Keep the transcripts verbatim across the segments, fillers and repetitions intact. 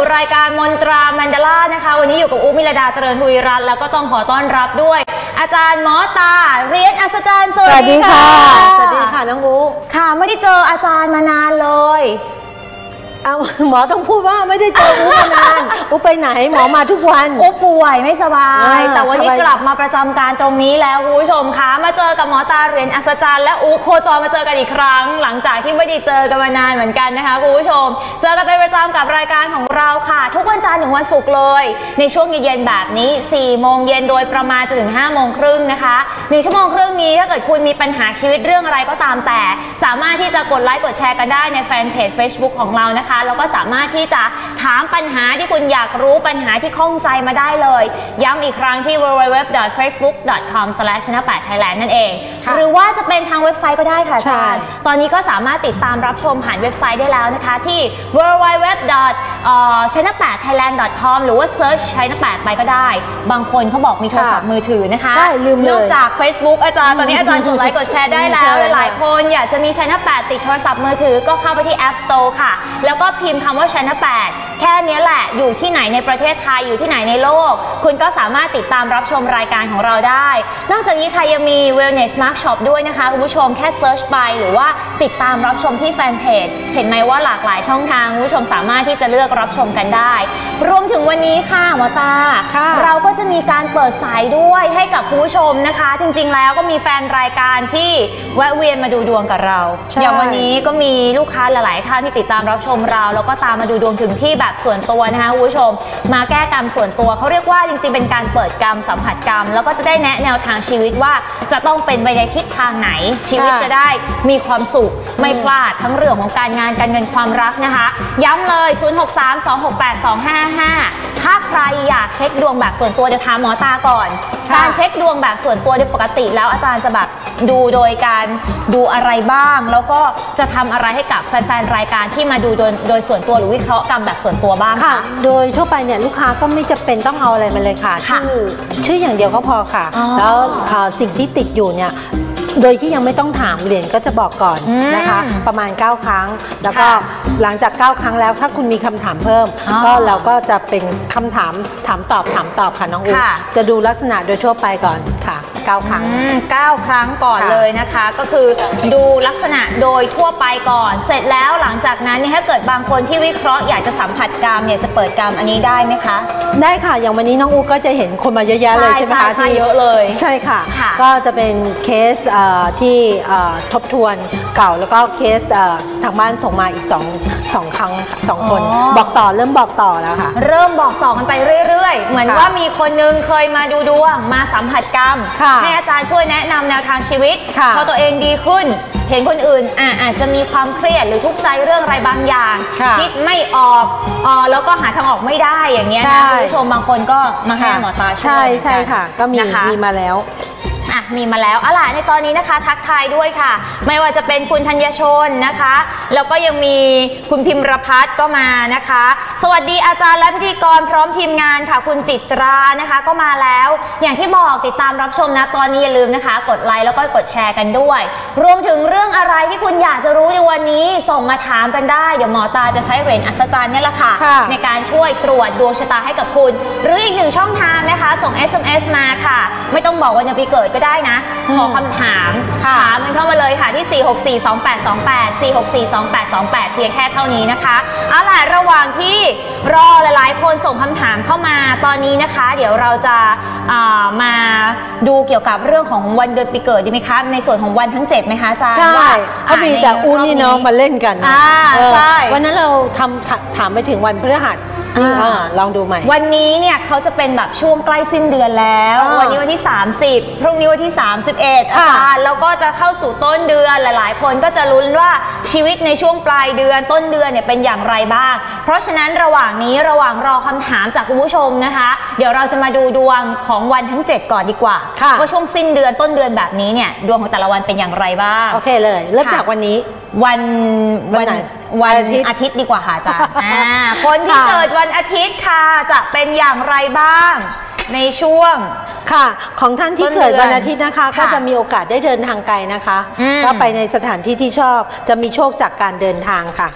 รายการมนตราแมนดาล่านะคะวันนี้อยู่กับอุ๊มิลดาเจริญทวีรัตน์แล้วก็ต้องขอต้อนรับด้วยอาจารย์หมอตาเรียนอัศจรรย์สวัสดีค่ะสวัสดีค่ะน้องอุ๊ค่ะไม่ได้เจออาจารย์มานานเลยเอาหมอต้องพูดว่าไม่ได้เจออุ๊มานานอุ๊ไปไหนหมอมาทุกวันอุ๊ป่วยไม่สบายแต่วันนี้กลับมาประจำการตรงนี้แล้วคุณผู้ชมคะมาเจอกับหมอตาเรียนอัศจรรย์และอุ๊โคจรมาเจอกันอีกครั้งหลังจากที่ไม่ได้เจอกันมานานเหมือนกันนะคะคุณผู้ชมเจอกันเป็นประจำกับรายการของเราค่ะทุกวันจันทร์ถึงวันศุกร์เลยในช่วงเย็นๆแบบนี้สี่โมงเย็นโดยประมาณจนถึงห้าโมงครึ่งนะคะหนึ่งชั่วโมงครึ่งนี้ถ้าเกิดคุณมีปัญหาชีวิตเรื่องอะไรก็ตามแต่สามารถที่จะกดไลค์กดแชร์กันได้ในแฟนเพจ Facebook ของเรานะคะแล้วก็สามารถที่จะถามปัญหาที่คุณอยากรู้ปัญหาที่ข้องใจมาได้เลยย้ำอีกครั้งที่ ดับเบิลยู ดับเบิลยู ดับเบิลยู ดอท เฟซบุ๊ก ดอท คอม สแลช ชนะแปด ไทยแลนด์ นั่นเองหรือว่าจะเป็นทางเว็บไซต์ก็ได้ค่ะอาจารย์ตอนนี้ก็สามารถติดตามรับชมผ่านเว็บไซต์ได้แล้วนะคะที่ ดับเบิลยู ดับเบิลยู ดับเบิลยู ดอท ชนะแปด ไทยแลนด์ ดอท คอม หรือว่าเซิร์ช ชนะแปด ไปก็ได้บางคนเขาบอกมีโทรศัพท์มือถือนะคะใช่ลืมเลยนอกจาก Facebook อาจารย์ตอนนี้อาจารย์กดไลค์กดแชร์ได้แล้วหลายคนอยากจะมีชนะแปดติดโทรศัพท์มือถือก็เข้าไปที่ App Store ค่ะแล้วก็พิมพ์คำว่าชนะแปดแค่นี้แหละอยู่ที่ไหนในประเทศไทยอยู่ที่ไหนในโลกคุณก็สามารถติดตามรับชมรายการของเราได้นอกจากนี้ค่ะยังมี Wellness Mark Shop ด้วยนะคะคุณผู้ชมแค่เซิร์ชไปหรือว่าติดตามรับชมที่แฟนเพจเห็นไหมว่าหลากหลายช่องทางคุณผู้ชมสามารถที่จะเลือกรับชมกันได้รวมถึงวันนี้ค่ะหมอตาเราก็จะมีการเปิดสายด้วยให้กับคุณผู้ชมนะคะจริงๆแล้วก็มีแฟนรายการที่แวะเวียนมาดูดวงกับเราอย่างวันนี้ก็มีลูกค้าหลายๆท่านที่ติดตามรับชมเราแล้วก็ตามมาดูดวงถึงที่แบบส่วนตัวนะคะคุณผู้ชมมาแก้กรรมส่วนตัวเขาเรียกว่าจริงๆเป็นการเปิดกรรมสัมผัสกรรมแล้วก็จะได้แนะแนวทางชีวิตว่าจะต้องเป็นไปในทิศทางไหนชีวิตจะได้มีความสุขไม่พลาดทั้งเรื่องของการงานการเงินความรักนะคะย้ำเลยศูนย์ หก สาม สอง หก แปด สอง ห้า ห้าถ้าใครอยากเช็คดวงแบบส่วนตัวจะถามหมอตาก่อนการเช็คดวงแบบส่วนตัวโดยปกติแล้วอาจารย์จะแบบดูโดยการดูอะไรบ้างแล้วก็จะทำอะไรให้กับแฟนๆรายการที่มาดูโดยโดยส่วนตัวหรือวิเคราะห์กรรมแบบส่วนตัวบ้างค่ะโดยทั่วไปเนี่ยลูกค้าก็ไม่จำเป็นต้องเอาอะไรมาเลยค่ะชื่อชื่ออย่างเดียวก็พอค่ะแล้วสิ่งที่ติดอยู่เนี่ยโดยที่ยังไม่ต้องถามเหรียญก็จะบอกก่อนนะคะประมาณเก้าครั้งแล้วก็หลังจากเก้าครั้งแล้วถ้าคุณมีคำถามเพิ่มก็เราก็จะเป็นคำถามถามตอบถามตอบค่ะน้องอุ๊จะดูลักษณะโดยทั่วไปก่อนค่ะเก้าครั้งเก้าครั้งก่อนเลยนะคะก็คือดูลักษณะโดยทั่วไปก่อนเสร็จแล้วหลังจากนั้นถ้าเกิดบางคนที่วิเคราะห์อยากจะสัมผัสกรรมเนี่ยจะเปิดกรรมอันนี้ได้ไหมคะได้ค่ะอย่างวันนี้น้องอุ๊ก็จะเห็นคนมาเยอะแยะเลยใช่ไหมคะที่เยอะเลยใช่ค่ะก็จะเป็นเคสที่ทบทวนเก่าแล้วก็เคสทางบ้านส่งมาอีกสองสองครั้งสองคนบอกต่อเริ่มบอกต่อแล้วค่ะเริ่มบอกต่อกันไปเรื่อยๆเหมือนว่ามีคนนึงเคยมาดูดวงมาสัมผัสกรรมให้อาจารย์ช่วยแนะนำแนวทางชีวิตพอตัวเองดีขึ้นเห็นคนอื่นอ่ะอาจจะมีความเครียดหรือทุกข์ใจเรื่องอะไรบางอย่างคิดไม่ออกอ๋อแล้วก็หาทางออกไม่ได้อย่างเงี้ยนะคุณผู้ชมบางคนก็มาให้หมอตาช่วยใช่ใช่ค่ะก็มีมีมาแล้วอ่ะมีมาแล้วเอาล่ะในตอนนี้นะคะทักทายด้วยค่ะไม่ว่าจะเป็นคุณธัญชนนะคะแล้วก็ยังมีคุณพิมรพัฒน์ก็มานะคะสวัสดีอาจารย์และพิธีกรพร้อมทีมงานค่ะคุณจิตรานะคะก็มาแล้วอย่างที่บอกติดตามรับชมนะตอนนี้อย่าลืมนะคะกดไลค์แล้วก็กดแชร์กันด้วยรวมถึงเรื่องอะไรที่คุณอยากจะรู้ในวันนี้ส่งมาถามกันได้เดี๋ยวหมอตาจะใช้เหรียญอัศจรรย์นี่แหละค่ะในการช่วยตรวจดวงชะตาให้กับคุณหรืออีกหนึ่งช่องทางนะคะส่ง เอส เอ็ม เอส มาค่ะไม่ต้องบอกวันปีเกิดก็ได้นะขอคำถามถามกันเข้ามาเลยค่ะที่สี่ หก สี่ สอง แปด สอง แปด สี่ หก สี่ สอง แปด สอง แปดเพียงแค่เท่านี้นะคะเอาล่ะระหว่างที่รอหลายๆคนส่งคำถามเข้ามาตอนนี้นะคะเดี๋ยวเราจะมาดูเกี่ยวกับเรื่องของวันเดือนปีเกิดดีไหมคะในส่วนของวันทั้งเจ็ดไหมคะอาจารย์ใช่เขามีแต่อู้นี่เนาะมาเล่นกันใช่วันนั้นเราทำถามไปถึงวันพฤหัสลองดูใหม่วันนี้เนี่ยเขาจะเป็นแบบช่วงใกล้สิ้นเดือนแล้ววันนี้วันที่สามสิบพรุ่งนี้วันที่สามสิบเอ็ดอาจารย์แล้วก็จะเข้าสู่ต้นเดือนหลายๆคนก็จะลุ้นว่าชีวิตในช่วงปลายเดือนต้นเดือนเนี่ยเป็นอย่างไรบ้างเพราะฉะนั้นระหว่างนี้ระหว่างรอคำถามจากคุณผู้ชมนะคะเดี๋ยวเราจะมาดูดวงของวันทั้งเจ็ดก่อนดีกว่าว่าช่วงสิ้นเดือนต้นเดือนแบบนี้เนี่ยดวงของแต่ละวันเป็นอย่างไรบ้างโอเคเลยเริ่มจากวันนี้วันวันวันอาทิตย์ดีกว่าค่ะอาจารย์คนที่เกิดวันอาทิตย์ค่ะจะเป็นอย่างไรบ้างในช่วงค่ะของท่านที่เกิดวันอาทิตย์นะคะก็จะมีโอกาสได้เดินทางไกลนะคะก็ไปในสถานที่ที่ชอบจะมีโชคจากการเดินทางค่ะ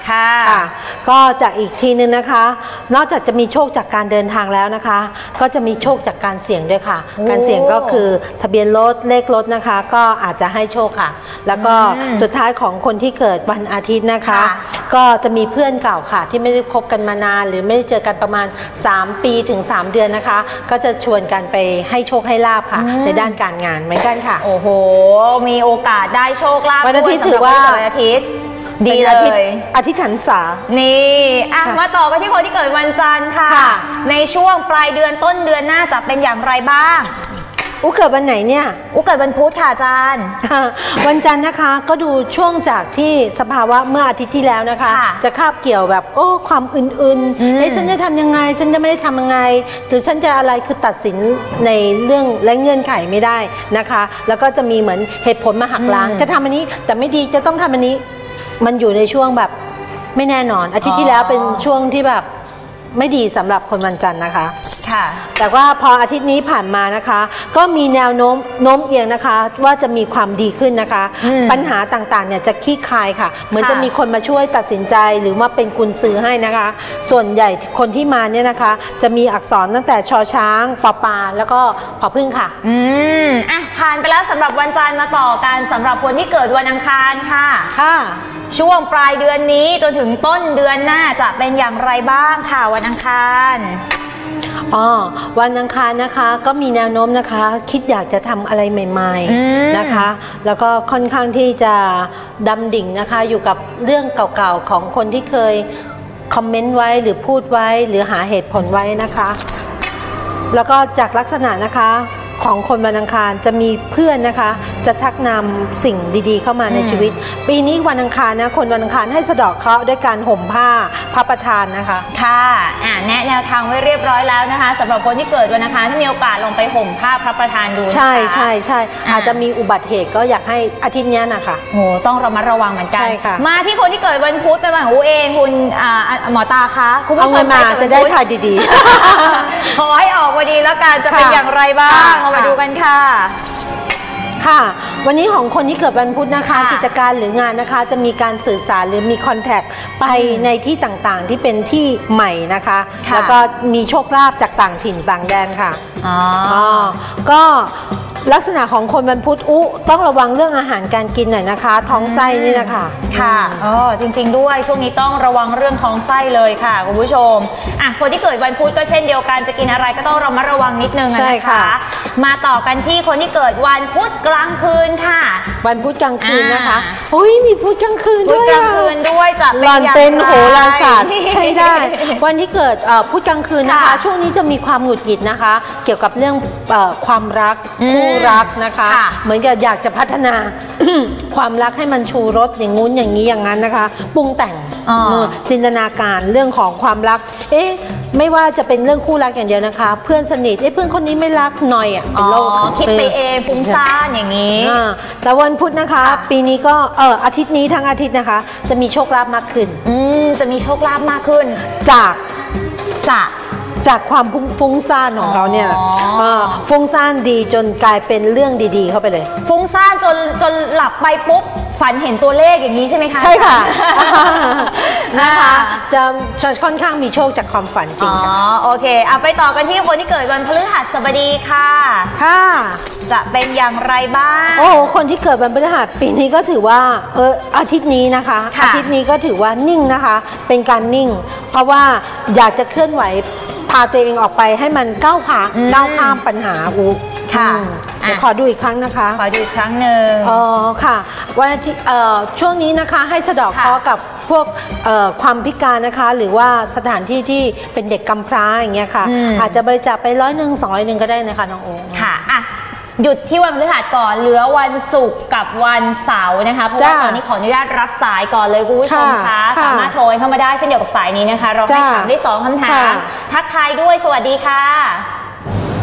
ค่ะก็จากอีกทีนึงนะคะนอกจากจะมีโชคจากการเดินทางแล้วนะคะก็จะมีโชคจากการเสี่ยงด้วยค่ะการเสี่ยงก็คือทะเบียนรถเลขรถนะคะก็อาจจะให้โชคค่ะแล้วก็สุดท้ายของคนที่เกิดวันอาทิตย์นะคะก็จะมีเพื่อนเก่าค่ะที่ไม่ได้คบกันมานานหรือไม่ได้เจอกันประมาณสามปีถึงสามเดือนนะคะก็จะชวนกันไปให้โชคให้ลาภค่ะในด้านการงานเหมือนกันค่ะโอ้โหมีโอกาสได้โชคลาภวันอาทิตย์ถือว่าวันอาทิตย์ดีเลยอาทิตย์หันษานี่อ่ะมาต่อกันที่คนที่เกิดวันจันทร์ค่ะในช่วงปลายเดือนต้นเดือนหน้าจะเป็นอย่างไรบ้างอุเกิดวันไหนเนี่ยอุเกิดวันพุธค่ะอาจารย์วันจันทร์นะคะก็ดูช่วงจากที่สภาวะเมื่ออาทิตย์ที่แล้วนะคะจะคาบเกี่ยวแบบโอ้ความอื่นๆเฮ้ยฉันจะทำยังไงฉันจะไม่ได้ทำยังไงหรือฉันจะอะไรคือตัดสินในเรื่องและเงื่อนไขไม่ได้นะคะแล้วก็จะมีเหมือนเหตุผลมาหักล้างจะทำอันนี้แต่ไม่ดีจะต้องทำอันนี้มันอยู่ในช่วงแบบไม่แน่นอนอาทิตย์ที่แล้วเป็นช่วงที่แบบไม่ดีสำหรับคนวันจันทร์นะคะค่ะแต่ว่าพออาทิตย์นี้ผ่านมานะคะก็มีแนวโน้มโน้มเอียงนะคะว่าจะมีความดีขึ้นนะคะปัญหาต่างๆเนี่ยจะคลี่คลายค่ะเหมือนจะมีคนมาช่วยตัดสินใจหรือว่าเป็นกุญซือให้นะคะส่วนใหญ่คนที่มาเนี่ยนะคะจะมีอักษรตั้งแต่ชอช้างปอปาแล้วก็ผอพึ่งค่ะอืมอ่ะผ่านไปแล้วสำหรับวันจันทร์มาต่อกันสำหรับคนที่เกิดวันอังคารค่ะค่ะช่วงปลายเดือนนี้จนถึงต้นเดือนหน้าจะเป็นอย่างไรบ้างค่ะวันอังคารอ๋อวันอังคารนะคะก็มีแนวโน้มนะคะคิดอยากจะทำอะไรใหม่ๆนะคะแล้วก็ค่อนข้างที่จะดำดิ่งนะคะอยู่กับเรื่องเก่าๆของคนที่เคยคอมเมนต์ไว้หรือพูดไว้หรือหาเหตุผลไว้นะคะแล้วก็จากลักษณะนะคะของคนวันอังคารจะมีเพื่อนนะคะจะชักนำสิ่งดีๆเข้ามาในชีวิตปีนี้วันอังคารนะคนวันอังคารให้สะเดาะเคราะห์ด้วยการห่มผ้าพระประธานนะคะค่ะอ่าแนะแนวทางไว้เรียบร้อยแล้วนะคะสำหรับคนที่เกิดวันอังคารที่มีโอกาสลงไปห่มผ้าพระประธานดูใช่ใช่ใช่อาจจะมีอุบัติเหตุก็อยากให้อาทิตย์นี้นะคะโหต้องระมัดระวังเหมือนกันใช่ค่ะมาที่คนที่เกิดวันพุธเป็นวันของอูเองคุณอ่าหมอตาคะคุณผู้ชมมาจะได้ทายดีๆขอให้ออกมาดีแล้วกันจะเป็นอย่างไรบ้างมาดูกันค่ะค่ะวันนี้ของคนที่เกิดวันพุธนะคะกิจการหรืองานนะคะจะมีการสื่อสารหรือมีคอนแทคไปในที่ต่างๆที่เป็นที่ใหม่นะคะแล้วก็มีโชคลาภจากต่างถิ่นต่างแดนค่ะอ๋อก็ลักษณะของคนวันพุธอุต้องระวังเรื่องอาหารการกินหน่อยนะคะท้องไส้นี่นะคะค่ะอ๋อจริงๆด้วยช่วงนี้ต้องระวังเรื่องท้องไส้เลยค่ะคุณผู้ชมอ่ะคนที่เกิดวันพุธก็เช่นเดียวกันจะกินอะไรก็ต้องระมัดระวังนิดนึงนะคะมาต่อกันที่คนที่เกิดวันพุธกลางคืนค่ะวันพุธกลางคืนนะคะอุ้ยมีพุธกลางคืนด้วยพุธกลางคืนด้วยจะเป็นอย่างไรเป็นโหราศาสตร์ใช่ได้วันที่เกิดพุธกลางคืนนะคะช่วงนี้จะมีความหงุดหงิดนะคะเกี่ยวกับเรื่องความรักคู่รักนะคะเหมือนกับอยากจะพัฒนาความรักให้มันชูรสอย่างงู้นอย่างนี้อย่างนั้นนะคะปรุงแต่งจินตนาการเรื่องของความรักเอ๊ะไม่ว่าจะเป็นเรื่องคู่รักอย่างเดียวนะคะเพื่อนสนิทเอ๊ะเพื่อนคนนี้ไม่รักหน่อยอ่ะเป็นโรคคิดไปเองฟุ้งซ่านอย่างนี้แต่วันพุธนะคะปีนี้ก็เอออาทิตย์นี้ทั้งอาทิตย์นะคะจะมีโชคลาภมากขึ้นอืมจะมีโชคลาภมากขึ้นจากจากจากความฟุ้งซ่านของเขาเนี่ยฟุ้งซ่านดีจนกลายเป็นเรื่องดีๆเข้าไปเลยฟุ้งซ่านจนจนหลับไปปุ๊บฝันเห็นตัวเลขอย่างนี้ใช่ไหมคะใช่ค่ะนะคะจะจะค่อนข้างมีโชคจากความฝันจริงค่ะอ๋อโอเคเอาไปต่อกันที่คนที่เกิดวันพฤหัสบดีค่ะค่ะจะเป็นอย่างไรบ้างโอ้คนที่เกิดวันพฤหัสปีนี้ก็ถือว่าเอออาทิตย์นี้นะคะอาทิตย์นี้ก็ถือว่านิ่งนะคะเป็นการนิ่งเพราะว่าอยากจะเคลื่อนไหวพาตัวเองออกไปให้มันก้าวผ่านก้าวข้ามปัญหาอุค่ะขอดูอีกครั้งนะคะขอดูอีกครั้งหนึ่งอ๋อค่ะวันอาทิตย์ช่วงนี้นะคะให้สะเดาะเคราะห์กับพวกความพิการนะคะหรือว่าสถานที่ที่เป็นเด็กกำพร้าอย่างเงี้ยค่ะอาจจะบริจาคไปร้อยหนึ่งสองร้อยหนึ่งก็ได้นะคะน้องโอ๊ค่ะอ่ะหยุดที่วันพฤหัสก่อนเหลือวันศุกร์กับวันเสาร์นะคะเพราะว่าตอนนี้ขออนุญาตรับสายก่อนเลยคุณผู้ชมคะสามารถโทรเข้ามาได้เช่นเดียวกับสายนี้นะคะเราให้ถามได้สองคำถามทักทายด้วยสวัสดีค่ะ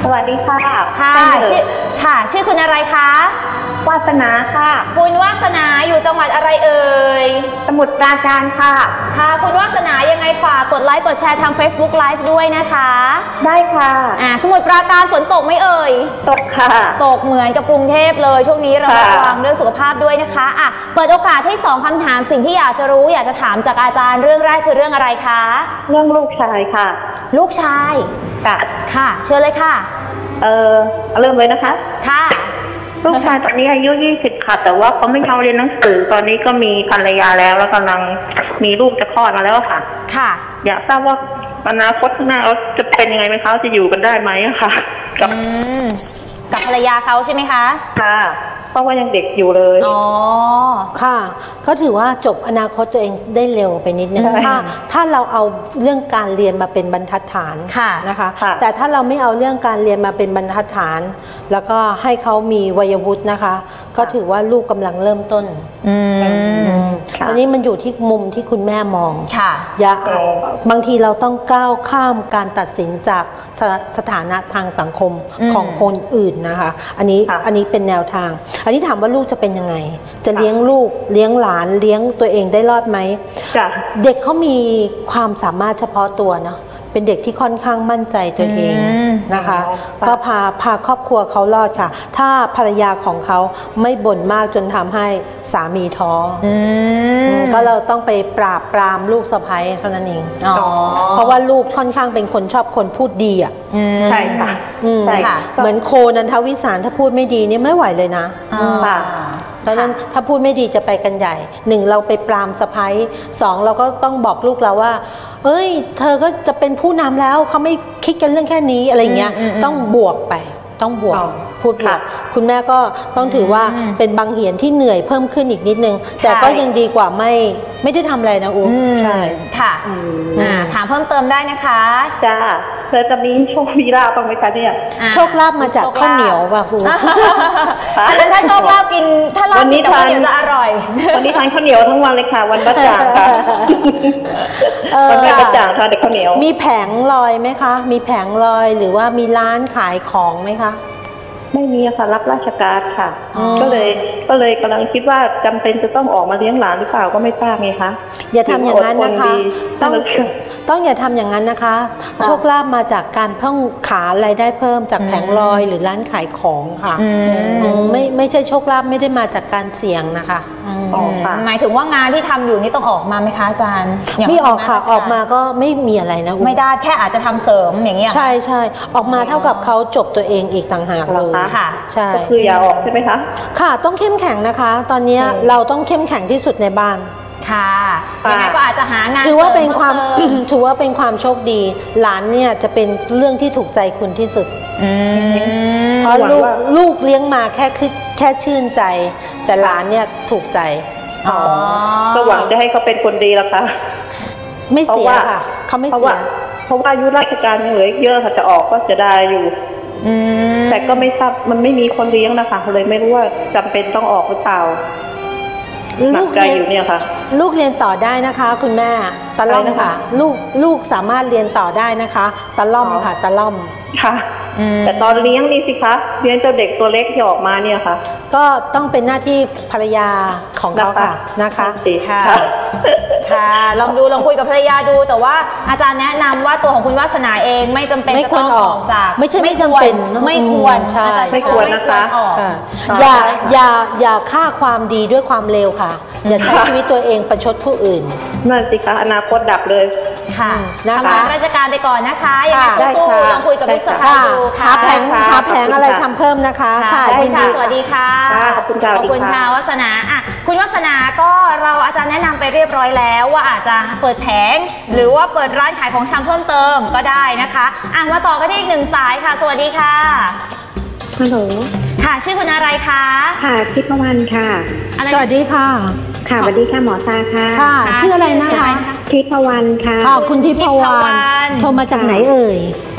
สวัสดีค่ะค่ะชื่อค่ะชื่อคุณอะไรคะวาสนาค่ะคุณวาสนาอยู่จังหวัดอะไรเอ่ยสมุทรปราการค่ะค่ะคุณวาสนายังไงฝากกดไลค์กดแชร์ทาง Facebook Live ด้วยนะคะได้ค่ะอ่าสมุทรปราการฝนตกไหมเอ่ยตกค่ะตกเหมือนกับกรุงเทพเลยช่วงนี้เราระวังเรื่องสุขภาพด้วยนะคะอ่ะเปิดโอกาสให้สองคำถามสิ่งที่อยากจะรู้อยากจะถามจากอาจารย์เรื่องแรกคือเรื่องอะไรคะเรื่องลูกชายค่ะลูกชายค่ะค่ะเชิญเลยค่ะเออเริ่มเลยนะคะค่ะลูกชายตอนนี้อายุยี่สิบค่ะแต่ว่าเขาไม่ยอมเรียนหนังสือตอนนี้ก็มีภรรยาแล้วแล้วกำลังมีลูกจะคลอดมาแล้วค่ะค่ะอยากทราบว่าอนาคตข้างหน้าเขาจะเป็นยังไงไหมเขาจะอยู่กันได้ไหมค่ะกับกับภรรยาเขาใช่ไหมคะค่ะเพราะว่ายังเด็กอยู่เลยอ๋อค่ะก็ถือว่าจบอนาคตตัวเองได้เร็วไปนิดนึงถ้าถ้าเราเอาเรื่องการเรียนมาเป็นบรรทัดฐานนะคะแต่ถ้าเราไม่เอาเรื่องการเรียนมาเป็นบรรทัดฐานแล้วก็ให้เขามีวัยวุฒินะคะก็ถือว่าลูกกำลังเริ่มต้นอันนี้มันอยู่ที่มุมที่คุณแม่มองอย่าบางทีเราต้องก้าวข้ามการตัดสินจากสถานะทางสังคมของคนอื่นนะคะอันนี้อันนี้เป็นแนวทางอันนี้ถามว่าลูกจะเป็นยังไงจะเลี้ยงลูกเลี้ยงหลานเลี้ยงตัวเองได้รอดไหมเด็กเขามีความสามารถเฉพาะตัวเนาะเป็นเด็กที่ค่อนข้างมั่นใจตัวเองนะคะก็พาพาครอบครัวเขารอดค่ะถ้าภรรยาของเขาไม่บ่นมากจนทำให้สามีท้อก็เราต้องไปปราบปรามลูกสะใภ้เท่านั้นเองเพราะว่าลูกค่อนข้างเป็นคนชอบคนพูดดีอ่ะใช่ค่ะใช่ค่ะเหมือนโคนันทวิสารถ้าพูดไม่ดีนี่ไม่ไหวเลยนะค่ะเพราะฉะนั้นถ้าพูดไม่ดีจะไปกันใหญ่หนึ่งเราไปปรามสะใภ้สองเราก็ต้องบอกลูกเราว่าเอ้ยเธอก็จะเป็นผู้นำแล้วเขาไม่คิดกันเรื่องแค่นี้อะไรเงี้ยต้องบวกไปต้องบวกพูดบวกคุณแม่ก็ต้องถือว่าเป็นบางเหียนที่เหนื่อยเพิ่มขึ้นอีกนิดนึงแต่ก็ยังดีกว่าไม่ไม่ได้ทำอะไรนะอุ๊ใช่ค่ะถามเพิ่มเติมได้นะคะจ้าเธอจะมีโชคมีลาภบ้างไหมคะเนี่ยโชคลาภมาจากข้าวเหนียวป่ะครูอันนั้นถ้าโชคลาภกินถ้าลาภกินข้าวเหนียวจะอร่อยวันนี้ทานข้าวเหนียวทั้งวันเลยค่ะวันบัจจ่างค่ะวันบัจจ่างทานแต่ข้าวเหนียวมีแผงลอยไหมคะมีแผงลอยหรือว่ามีร้านขายของไหมคะไม่มีค่ะรับราชการค่ะก็เลยก็เลยกำลังคิดว่าจำเป็นจะต้องออกมาเลี้ยงหลานหรือเปล่าก็ไม่ทราบไงคะอย่าทำอย่างนั้นนะคะต้องต้องอย่าทำอย่างนั้นนะคะโชคลาภมาจากการเพิ่มขารายได้เพิ่มจากแผงลอยหรือร้านขายของค่ะไม่ไม่ใช่โชคลาภไม่ได้มาจากการเสี่ยงนะคะหมายถึงว่างานที่ทำอยู่นี่ต้องออกมาไหมคะอาจารย์ไม่ออกค่ะออกมาก็ไม่มีอะไรนะไม่ได้แค่อาจจะทำเสริมอย่างเงี้ยใช่ใช่ออกมาเท่ากับเขาจบตัวเองอีกต่างหากเลยค่ะใช่ก็คืออย่าออกใช่ไหมคะค่ะต้องเข้มแข็งนะคะตอนนี้เราต้องเข้มแข็งที่สุดในบ้านค่ะยังไงก็อาจจะหางานถือว่าเป็นความถือว่าเป็นความโชคดีหลานเนี่ยจะเป็นเรื่องที่ถูกใจคุณที่สุดเพราะลูกลูกเลี้ยงมาแค่คือแค่ชื่นใจแต่หลานเนี่ยถูกใจก็หวังจะให้เขาเป็นคนดีแล้วค่ะไม่เสียค่ะเขาไม่เสียเพราะว่าอายุราชการยังเหลือเยอะค่ะจะออกก็จะได้อยู่แต่ก็ไม่ทราบมันไม่มีคนเลี้ยงนะคะเลยไม่รู้ว่าจำเป็นต้องออกหรือเปล่าหนักใจอยู่เนี่ยค่ะลูกเรียนต่อได้นะคะคุณแม่ตะล่อมค่ะลูกลูกสามารถเรียนต่อได้นะคะตะล่อมค่ะตะล่อมค่ะแต่ตอนเลี้ยงนี่สิคะเลี้ยงเจ้าเด็กตัวเล็กที่ออกมาเนี่ยค่ะก็ต้องเป็นหน้าที่ภรรยาของเขาค่ะนะคะค่ะค่ะลองดูลองคุยกับภรรยาดูแต่ว่าอาจารย์แนะนำว่าตัวของคุณวาสนาเองไม่จำเป็นจะต้องออกจากไม่ใช่ไม่จำเป็นไม่ควรใช่ไม่ควรนะคะอย่าอย่าอย่าฆ่าความดีด้วยความเลวค่ะอย่าใช้ชีวิตตัวเองประชดผู้อื่นนั่นสิคะอนาคตดับเลยค่ะทำงานราชการไปก่อนนะคะยังไงสู้ๆลองคุยกับลูกสะใภ้ดูค่ะหาแผงหาแผงอะไรทำเพิ่มนะคะค่ะสวัสดีค่ะขอบคุณค่ะขอบคุณค่ะวาสนาอ่ะคุณวาสนาก็เราอาจารย์แนะนำไปเรียบร้อยแล้วว่าอาจจะเปิดแผงหรือว่าเปิดร้านขายของชำเพิ่มเติมก็ได้นะคะอ่ะมาต่อกันที่อีกหนึ่งสายค่ะสวัสดีค่ะฮัลโหลค่ะชื่อคุณอะไรคะค่ะทิพวรรณค่ะสวัสดีค่ะค่ะสวัสดีค่ะหมอตาค่ะค่ะชื่ออะไรนะคะทิพวรรณค่ะค่ะคุณทิพวรรณโทรมาจากไหนเอ่ย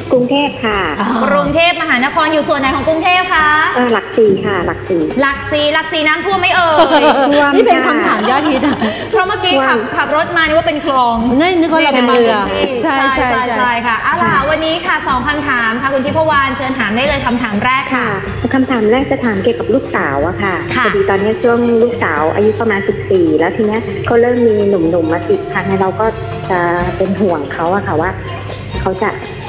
กรุงเทพค่ะกรุงเทพมหานครอยู่ส่วนไหนของกรุงเทพคะเออหลักสี่ค่ะหลักสี่หลักสี่หลักสี่น้ำท่วมไม่เอ่ยนี่เป็นคำถามยอดฮิตอ่ะเพราะเมื่อกี้ขับขับรถมานี่ว่าเป็นคลองนี่นึกว่าเราเป็นเรือใช่ใช่ใช่ค่ะเอาล่ะวันนี้ค่ะสองคำถามค่ะคุณทิพวรรณเชิญถามได้เลยคำถามแรกค่ะคำถามแรกจะถามเกี่ยวกับลูกสาวอะค่ะพอดีตอนนี้ช่วงลูกสาวอายุประมาณสิบสี่แล้วทีนี้เขาเริ่มมีหนุ่มๆมาติดพันเราก็จะเป็นห่วงเขาอะค่ะว่าเขาจะ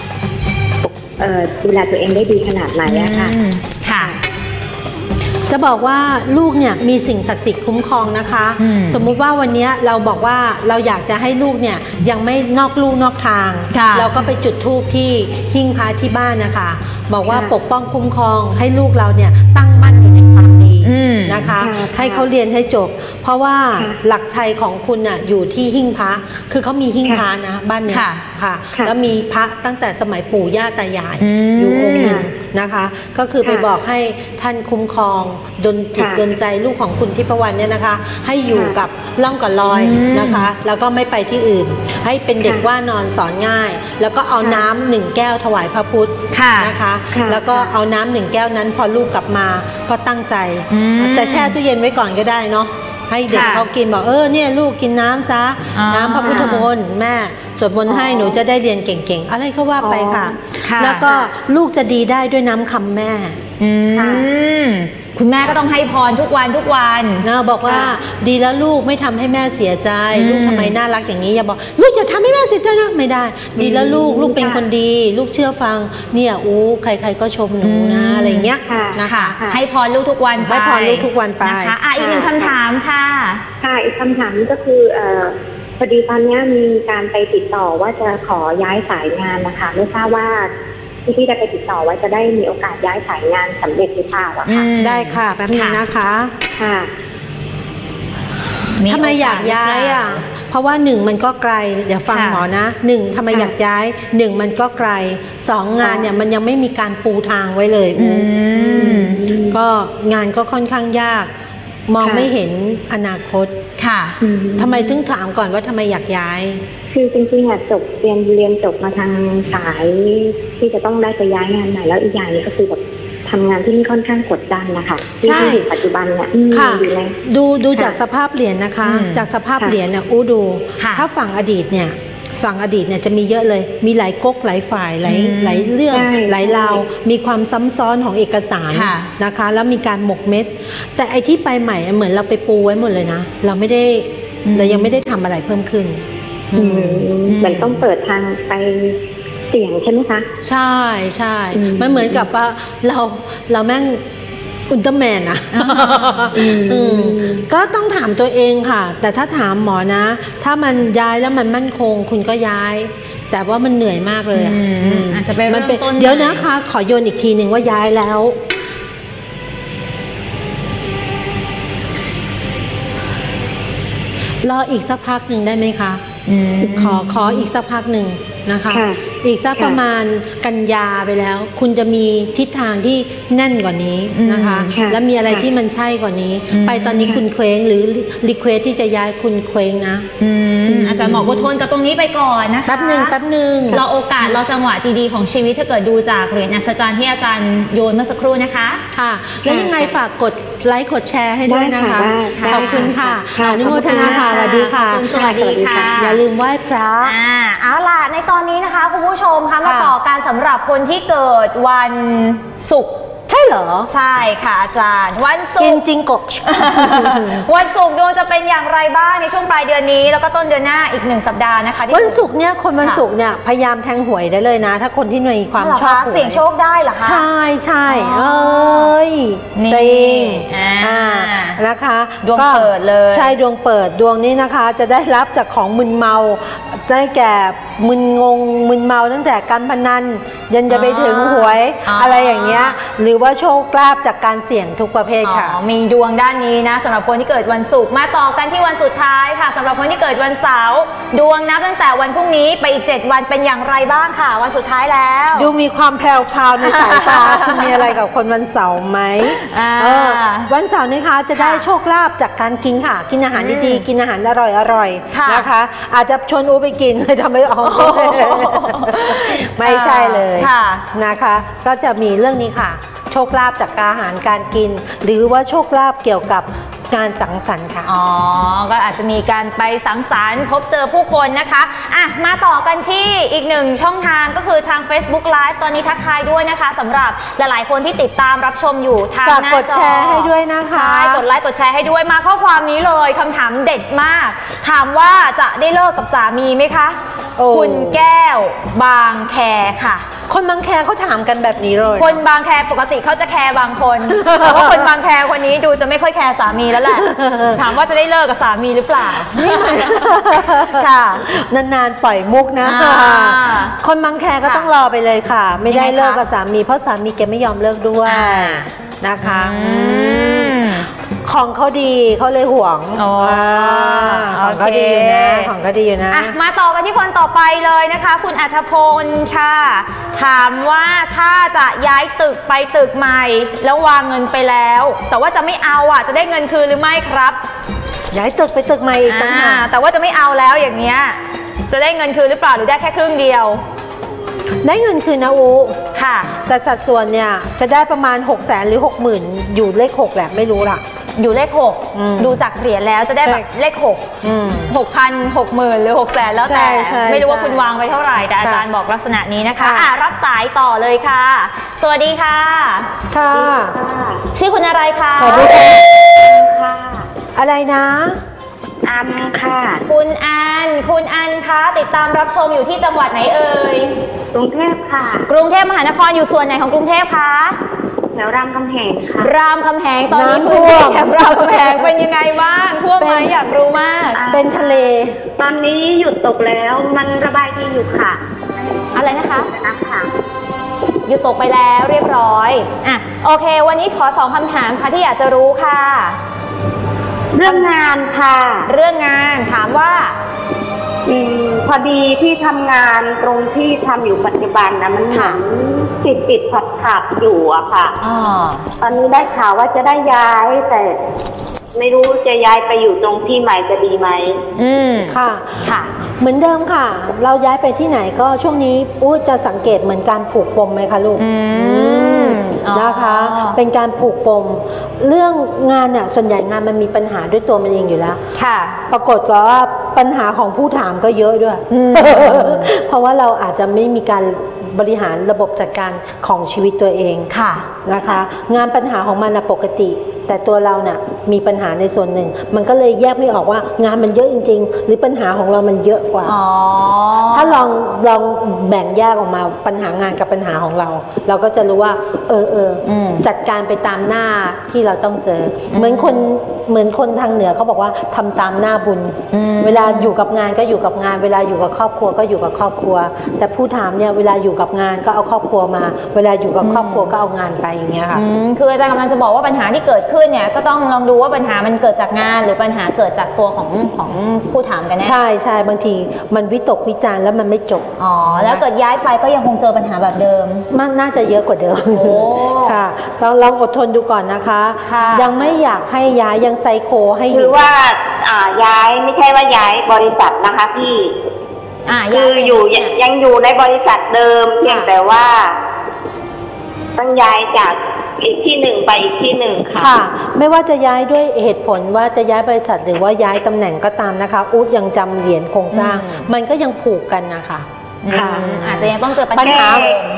ดูแลตัวเองได้ดีขนาดไหนอะค่ะค่ะจะบอกว่าลูกเนี่ยมีสิ่งศักดิ์สิทธิ์คุ้มครองนะคะสมมุติว่าวันนี้เราบอกว่าเราอยากจะให้ลูกเนี่ยยังไม่นอกลู่นอกทางเราก็ไปจุดธูปที่หิ้งพระที่บ้านนะคะบอกว่าปกป้องคุ้มครองให้ลูกเราเนี่ยตั้งมั่นอยู่ในความดีนะคะให้เขาเรียนให้จบเพราะว่าหลักชัยของคุณน่ะอยู่ที่หิ้งพระคือเขามีหิ้งพระนะบ้านเนี้ยค่ะแล้วมีพระตั้งแต่สมัยปู่ย่าตายายอยู่องค์หนึ่งนะคะก็คือไปบอกให้ท่านคุ้มครองดลจิตดลใจลูกของคุณทิพวรรณเนี่ยนะคะให้อยู่กับล่องกับลอยนะคะแล้วก็ไม่ไปที่อื่นให้เป็นเด็กว่านอนสอนง่ายแล้วก็เอาน้ำหนึ่งแก้วถวายพระพุทธนะคะแล้วก็เอาน้ำหนึ่งแก้วนั้นพอลูกกลับมาก็ตั้งใจจะแช่ตู้เย็นไว้ก่อนก็ได้เนาะให้เด็กเขากินบอกเออเนี่ยลูกกินน้ำซะน้ำพระพุทธมนต์แม่สวดมนต์ให้หนูจะได้เรียนเก่งๆอะไรก็ว่าไปค่ะแล้วก็ลูกจะดีได้ด้วยน้ำคำแม่คุณแม่ก็ต้องให้พรทุกวันทุกวันนะบอกว่าดีแล้วลูกไม่ทำให้แม่เสียใจลูกทำไมน่ารักอย่างนี้อย่าบอกลูกอย่าทำให้แม่เสียใจนะไม่ได้ดีแล้วลูกลูกเป็นคนดีลูกเชื่อฟังเนี่ยอู้ใครๆก็ชมหนูนะอะไรเงี้ยนะคะให้พรลูกทุกวันให้พรลูกทุกวันไปนะคะอ่ะอีกหนึ่งคำถามค่ะค่ะอีกคำถามนี้ก็คือพอดีตอนนี้มีการไปติดต่อว่าจะขอย้ายสายงานนะคะไม่ทราบว่าที่พี่ได้ไปติดต่อไว้จะได้มีโอกาสย้ายสายงานสำเร็จหรือเปล่าอะค่ะได้ค่ะแป๊บนึงนะคะค่ะทำไมอยากย้ายอ่ะเพราะว่าหนึ่งมันก็ไกลเดี๋ยวฟังหมอนะหนึ่งทำไมอยากย้ายหนึ่งมันก็ไกลสองงานเนี่ยมันยังไม่มีการปูทางไว้เลยก็งานก็ค่อนข้างยากมองไม่เห็นอนาคตค่ะทำไมถึงถามก่อนว่าทำไมอยากย้ายคือจริงๆอะจบเรียนเรียนจบมาทางสายที่จะต้องได้ไปย้ายงานใหม่แล้วอีกอย่างนี้ก็คือแบบทำงานที่นี่ค่อนข้างกดดันนะคะใช่ปัจจุบันเนี่ยดูดูจากสภาพเหรียญนะคะจากสภาพเหรียญเนี่ยอู้ดูถ้าฝั่งอดีตเนี่ยฝั่งอดีตเนี่ยจะมีเยอะเลยมีหลายก๊กหลายฝ่ายหลายหลายเรื่องหลายราวมีความซ้ำซ้อนของเอกสารนะคะแล้วมีการหมกเม็ดแต่ไอที่ไปใหม่เหมือนเราไปปูไว้หมดเลยนะเราไม่ได้เรายังไม่ได้ทำอะไรเพิ่มขึ้นเหมือนต้องเปิดทางไปเสี่ยงใช่ไหมคะใช่ใช่มันเหมือนกับว่าเราเราแม่งอุลตร้าแมนนะก็ต้องถามตัวเองค่ะแต่ถ้าถามหมอนะถ้ามันย้ายแล้วมันมั่นคงคุณก็ย้ายแต่ว่ามันเหนื่อยมากเลยอาจจะเป็นเริ่มต้นเดี๋ยวนะคะขอโยนอีกทีหนึ่งว่าย้ายแล้วรออีกสักพักหนึ่งได้ไหมคะขอขออีกสักพักหนึ่งนะคะอีกสักประมาณกันยาไปแล้วคุณจะมีทิศทางที่แน่นกว่านี้นะคะและมีอะไรที่มันใช่กว่านี้ไปตอนนี้คุณเคว้งหรือรีเควสที่จะย้ายคุณเคว้งนะอาจารย์หมอกทนกับตรงนี้ไปก่อนนะคะแป๊บหนึ่งแป๊บหนึ่งรอโอกาสรอจังหวะดีๆของชีวิตถ้าเกิดดูจากเหรียญอัศจรรย์ที่อาจารย์โยนเมื่อสักครู่นะคะค่ะแล้วยังไงฝากกดไลค์กดแชร์ให้ด้วยนะคะขอบคุณค่ะอนุโมทนาค่ะสวัสดีค่ะสวัสดีค่ะอย่าลืมไหว้พระอ่าเอาล่ะในตอนนี้นะคะคุณผู้ชมคะมาต่อการสำหรับคนที่เกิดวันศุกร์ใช่เหรอใช่ค่ะอาจารย์วันศุกร์จริงๆกบวันศุกร์ดวงจะเป็นอย่างไรบ้างในช่วงปลายเดือนนี้แล้วก็ต้นเดือนหน้าอีกหนึ่งสัปดาห์นะคะวันศุกร์เนี่ยคนวันศุกร์เนี่ยพยายามแทงหวยได้เลยนะถ้าคนที่มีความชอบเสี่ยงโชคได้เหรอคะใช่ใช่เอ้ยจริงอ่านะคะดวงเปิดเลยใช่ดวงเปิดดวงนี้นะคะจะได้รับจากของมึนเมาได้แก่มึนงงมึนเมาตั้งแต่การพนันยันจะไปถึงหวยอะไรอย่างเงี้ยหรือว่าโชคลาภจากการเสี่ยงทุกประเภทค่ะมีดวงด้านนี้นะสำหรับคนที่เกิดวันศุกร์มาต่อกันที่วันสุดท้ายค่ะสำหรับคนที่เกิดวันเสาร์ดวงนับตั้งแต่วันพรุ่งนี้ไปอีกเจ็ดวันเป็นอย่างไรบ้างค่ะวันสุดท้ายแล้วดูมีความแพรวพราวในสายตาคุณมีอะไรกับคนวันเสาร์ไหมวันเสาร์นะคะจะได้โชคลาภจากการกินค่ะกินอาหารดีๆกินอาหารอร่อยๆนะคะอาจจะชวนอูไปกินเลยทำให้อ๋อไม่ใช่เลยค่ะนะคะ ก็จะมีเรื่องนี้ค่ะ โชคลาภจากอาหารการกิน หรือว่าโชคลาภเกี่ยวกับการสังสรรค์ค่ะอ๋อก็อาจจะมีการไปสังสรรค์พบเจอผู้คนนะคะอ่ะมาต่อกันที่อีกหนึ่งช่องทางก็คือทาง Facebook Live ตอนนี้ทักทายด้วยนะคะสำหรับหลายๆคนที่ติดตามรับชมอยู่ทางหน้าจอฝากกดแชร์ให้ด้วยนะคะใช่กดไลค์กดแชร์ให้ด้วยมาข้อความนี้เลยคำถามเด็ดมากถามว่าจะได้เลิกกับสามีไหมคะคุณแก้วบางแคค่ะคนบางแคเขาถามกันแบบนี้เลยคนบางแคปกติเขาจะแคร์บางคนแต่ว่าคนบางแคคนนี้ดูจะไม่ค่อยแคร์สามีแล้วแหละถามว่าจะได้เลิกกับสามีหรือเปล่าค่ะนานๆปล่อยมุกนะคนบางแคก็ต้องรอไปเลยค่ะไม่ได้เลิกกับสามีเพราะสามีแกไม่ยอมเลิกด้วยนะคะของเขาดีเขาเลยห่วงของเขาดีอยู่นะของเขาดีอยู่นะมาต่อกันที่คนต่อไปเลยนะคะคุณอัธพลค่ะถามว่าถ้าจะย้ายตึกไปตึกใหม่แล้ววางเงินไปแล้วแต่ว่าจะไม่เอาอ่ะจะได้เงินคืนหรือไม่ครับย้ายตึกไปตึกใหม่อีกต่างหากแต่ว่าจะไม่เอาแล้วอย่างเงี้ยจะได้เงินคืนหรือเปล่าหรือได้แค่ครึ่งเดียวได้เงินคืนนะอูค่ะแต่สัดส่วนเนี่ยจะได้ประมาณหกแสนหรือหกหมื่นอยู่เลขหกแหละไม่รู้ล่ะอยู่เลขหกดูจากเหรียญแล้วจะได้แบบเลขหกหกพันหกหมื่นหรือหกแสนแล้วแต่ไม่รู้ว่าคุณวางไปเท่าไหร่แต่อาจารย์บอกลักษณะนี้นะคะอ่ะรับสายต่อเลยค่ะสวัสดีค่ะค่ะชื่อคุณอะไรคะสวัสดีค่ะอะไรนะอันค่ะคุณอันคุณอันคะติดตามรับชมอยู่ที่จังหวัดไหนเอ่ยกรุงเทพค่ะกรุงเทพมหานครอยู่ส่วนไหนของกรุงเทพคะแถวรามคำแหงค่ะรามคำแหงตอนนี้พื้นที่แถวรามคำแหงเป็นยังไงบ้างท่วมไหมอยากรู้มากเป็นทะเลตอนนี้หยุดตกแล้วมันระบายดีอยู่ค่ะอะไรนะคะนับค่ะหยุดตกไปแล้วเรียบร้อยอ่ะโอเควันนี้ขอสองคำถามค่ะที่อยากจะรู้ค่ะเรื่องงานค่ะเรื่องงานถามว่าอืมพอดีที่ทำงานตรงที่ทำอยู่ปัจจุบันนะมันเหมือนติดติดขัดขัดอยู่อะค่ะตอนนี้ได้ข่าวว่าจะได้ย้ายแต่ไม่รู้จะย้ายไปอยู่ตรงที่ใหม่จะดีไหมอืมค่ะค่ะเหมือนเดิมค่ะเราย้ายไปที่ไหนก็ช่วงนี้อู้จะสังเกตเหมือนการผูกปมไหมคะลูกนะคะเป็นการผูกปมเรื่องงานเนี่ยส่วนใหญ่งานมันมีปัญหาด้วยตัวมันเองอยู่แล้วค่ะปรากฏว่าปัญหาของผู้ถามก็เยอะด้วยเพราะว่าเราอาจจะไม่มีการบริหารระบบจัดการของชีวิตตัวเองค่ะนะคะงานปัญหาของมันปกติแต่ตัวเราเนี่ยมีปัญหาในส่วนหนึ่งมันก็เลยแยกไม่ออกว่างานมันเยอะจริงๆหรือปัญหาของเรามันเยอะกว่าถ้าลองลองแบ่งแยกออกมาปัญหางานกับปัญหาของเราเราก็จะรู้ว่าเออเออจัดการไปตามหน้าที่เราต้องเจอเหมือนคนเหมือนคนทางเหนือเขาบอกว่าทำตามหน้าบุญเวลาอยู่กับงานก็อยู่กับงานเวลาอยู่กับครอบครัวก็อยู่กับครอบครัวแต่ผู้ถามเนี่ยเวลาอยู่กับงานก็เอาครอบครัวมาเวลาอยู่กับครอบครัวก็เอางานไปอย่างเงี้ยค่ะคืออาจารย์กำลังจะบอกว่าปัญหาที่เกิดขึ้นเนี่ยก็ต้องลองดูว่าปัญหามันเกิดจากงานหรือปัญหาเกิดจากตัวของของผู้ถามกันแน่ใช่ใช่บางทีมันวิตกวิจารณ์แล้วมันไม่จบอ๋อแล้วเกิดย้ายไปก็ยังคงเจอปัญหาแบบเดิมมันน่าจะเยอะกว่าเดิมค่ะลองลองอดทนดูก่อนนะคะยังไม่อยากให้ย้ายยังไซโคให้หรือว่าอ่าย้ายไม่ใช่ว่าย้ายบริษัทนะคะพี่คืออยู่ยังอยู่ในบริษัทเดิมเพียงแต่ว่าต้องย้ายจากอีกที่หนึ่งไปอีกที่หนึ่งค่ะค่ะไม่ว่าจะย้ายด้วยเหตุผลว่าจะย้ายบริษัทหรือว่าย้ายตำแหน่งก็ตามนะคะอู๊ดยังจำเหรียญโครงสร้างมันก็ยังผูกกันนะคะค่ะอาจจะยังต้องเจอปัญหา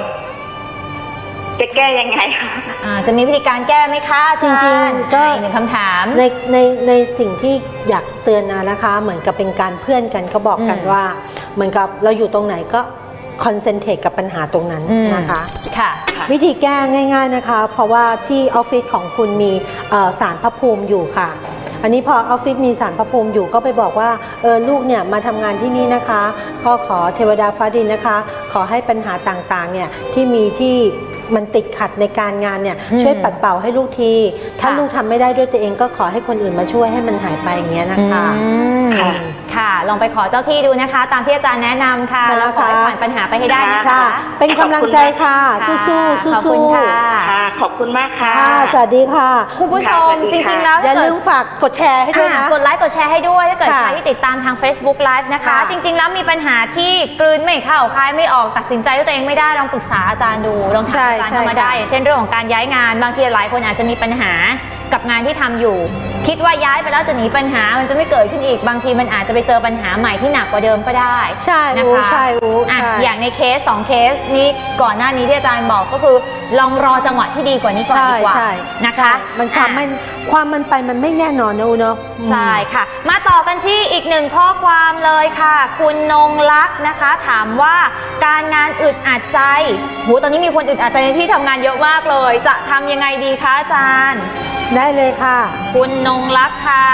จะแก้ยังไงคะจะมีวิธีการแก้ไหมคะจริงๆก็หนึ่งคำถามในในในสิ่งที่อยากเตือนนะนะคะเหมือนกับเป็นการเพื่อนกันเขาบอกกันว่าเหมือนกับเราอยู่ตรงไหนก็คอนเซนเทรตกับปัญหาตรงนั้นนะคะค่ะวิธีแก้ง่ายๆนะคะเพราะว่าที่ออฟฟิศของคุณมีศาลพระภูมิอยู่ค่ะอันนี้พอออฟฟิศมีศาลพระภูมิอยู่ก็ไปบอกว่าเออลูกเนี่ยมาทำงานที่นี่นะคะก็ขอเทวดาฟ้าดินนะคะขอให้ปัญหาต่างๆเนี่ยที่มีที่มันติดขัดในการงานเนี่ยช่วยปัดเป่าให้ลูกทีถ้าลูกทำไม่ได้ด้วยตัวเองก็ขอให้คนอื่นมาช่วยให้มันหายไปอย่างเงี้ยนะคะค่ะค่ะลองไปขอเจ้าที่ดูนะคะตามที่อาจารย์แนะนำค่ะแล้วขอให้ผ่านปัญหาไปให้ได้นะคะเป็นกำลังใจค่ะสู้ๆสู้ๆขอบคุณค่ะขอบคุณมากค่ะสวัสดีค่ะคุณผู้ชมจริงๆแล้วอย่าลืมฝากกดแชร์ให้ด้วยนะกดไลค์กดแชร์ให้ด้วยถ้าเกิดใครที่ติดตามทาง Facebook Live นะคะจริงๆแล้วมีปัญหาที่กลืนไม่เข้าคายไม่ออกตัดสินใจด้วยตัวเองไม่ได้ลองปรึกษาอาจารย์ดูลองถามอาจารย์เข้ามาได้เช่นเรื่องของการย้ายงานบางทีหลายคนอาจจะมีปัญหากับงานที่ทำอยู่คิดว่าย้ายไปแล้วจะหนีปัญหามันจะไม่เกิดขึ้นอีกบางทีมันอาจจะไปเจอปัญหาใหม่ที่หนักกว่าเดิมก็ได้ใช่นะคะใช่อ่ะอย่างในเคสสองเคสนี้ก่อนหน้านี้ที่อาจารย์บอกก็คือลองรอจังหวะที่ดีกว่านี้ก่อนดีกว่านะคะมันความมันความมันไปมันไม่แน่นอนนะอูเนาะใช่ค่ะมาต่อกันที่อีกหนึ่งข้อความเลยค่ะคุณนงลักษณ์นะคะถามว่าการงานอึดอัดใจโหตอนนี้มีคนอึดอัดใจในที่ทำงานเยอะมากเลยจะทำยังไงดีคะอาจารย์ได้เลยค่ะคุณนงลักษณ์ค่ะ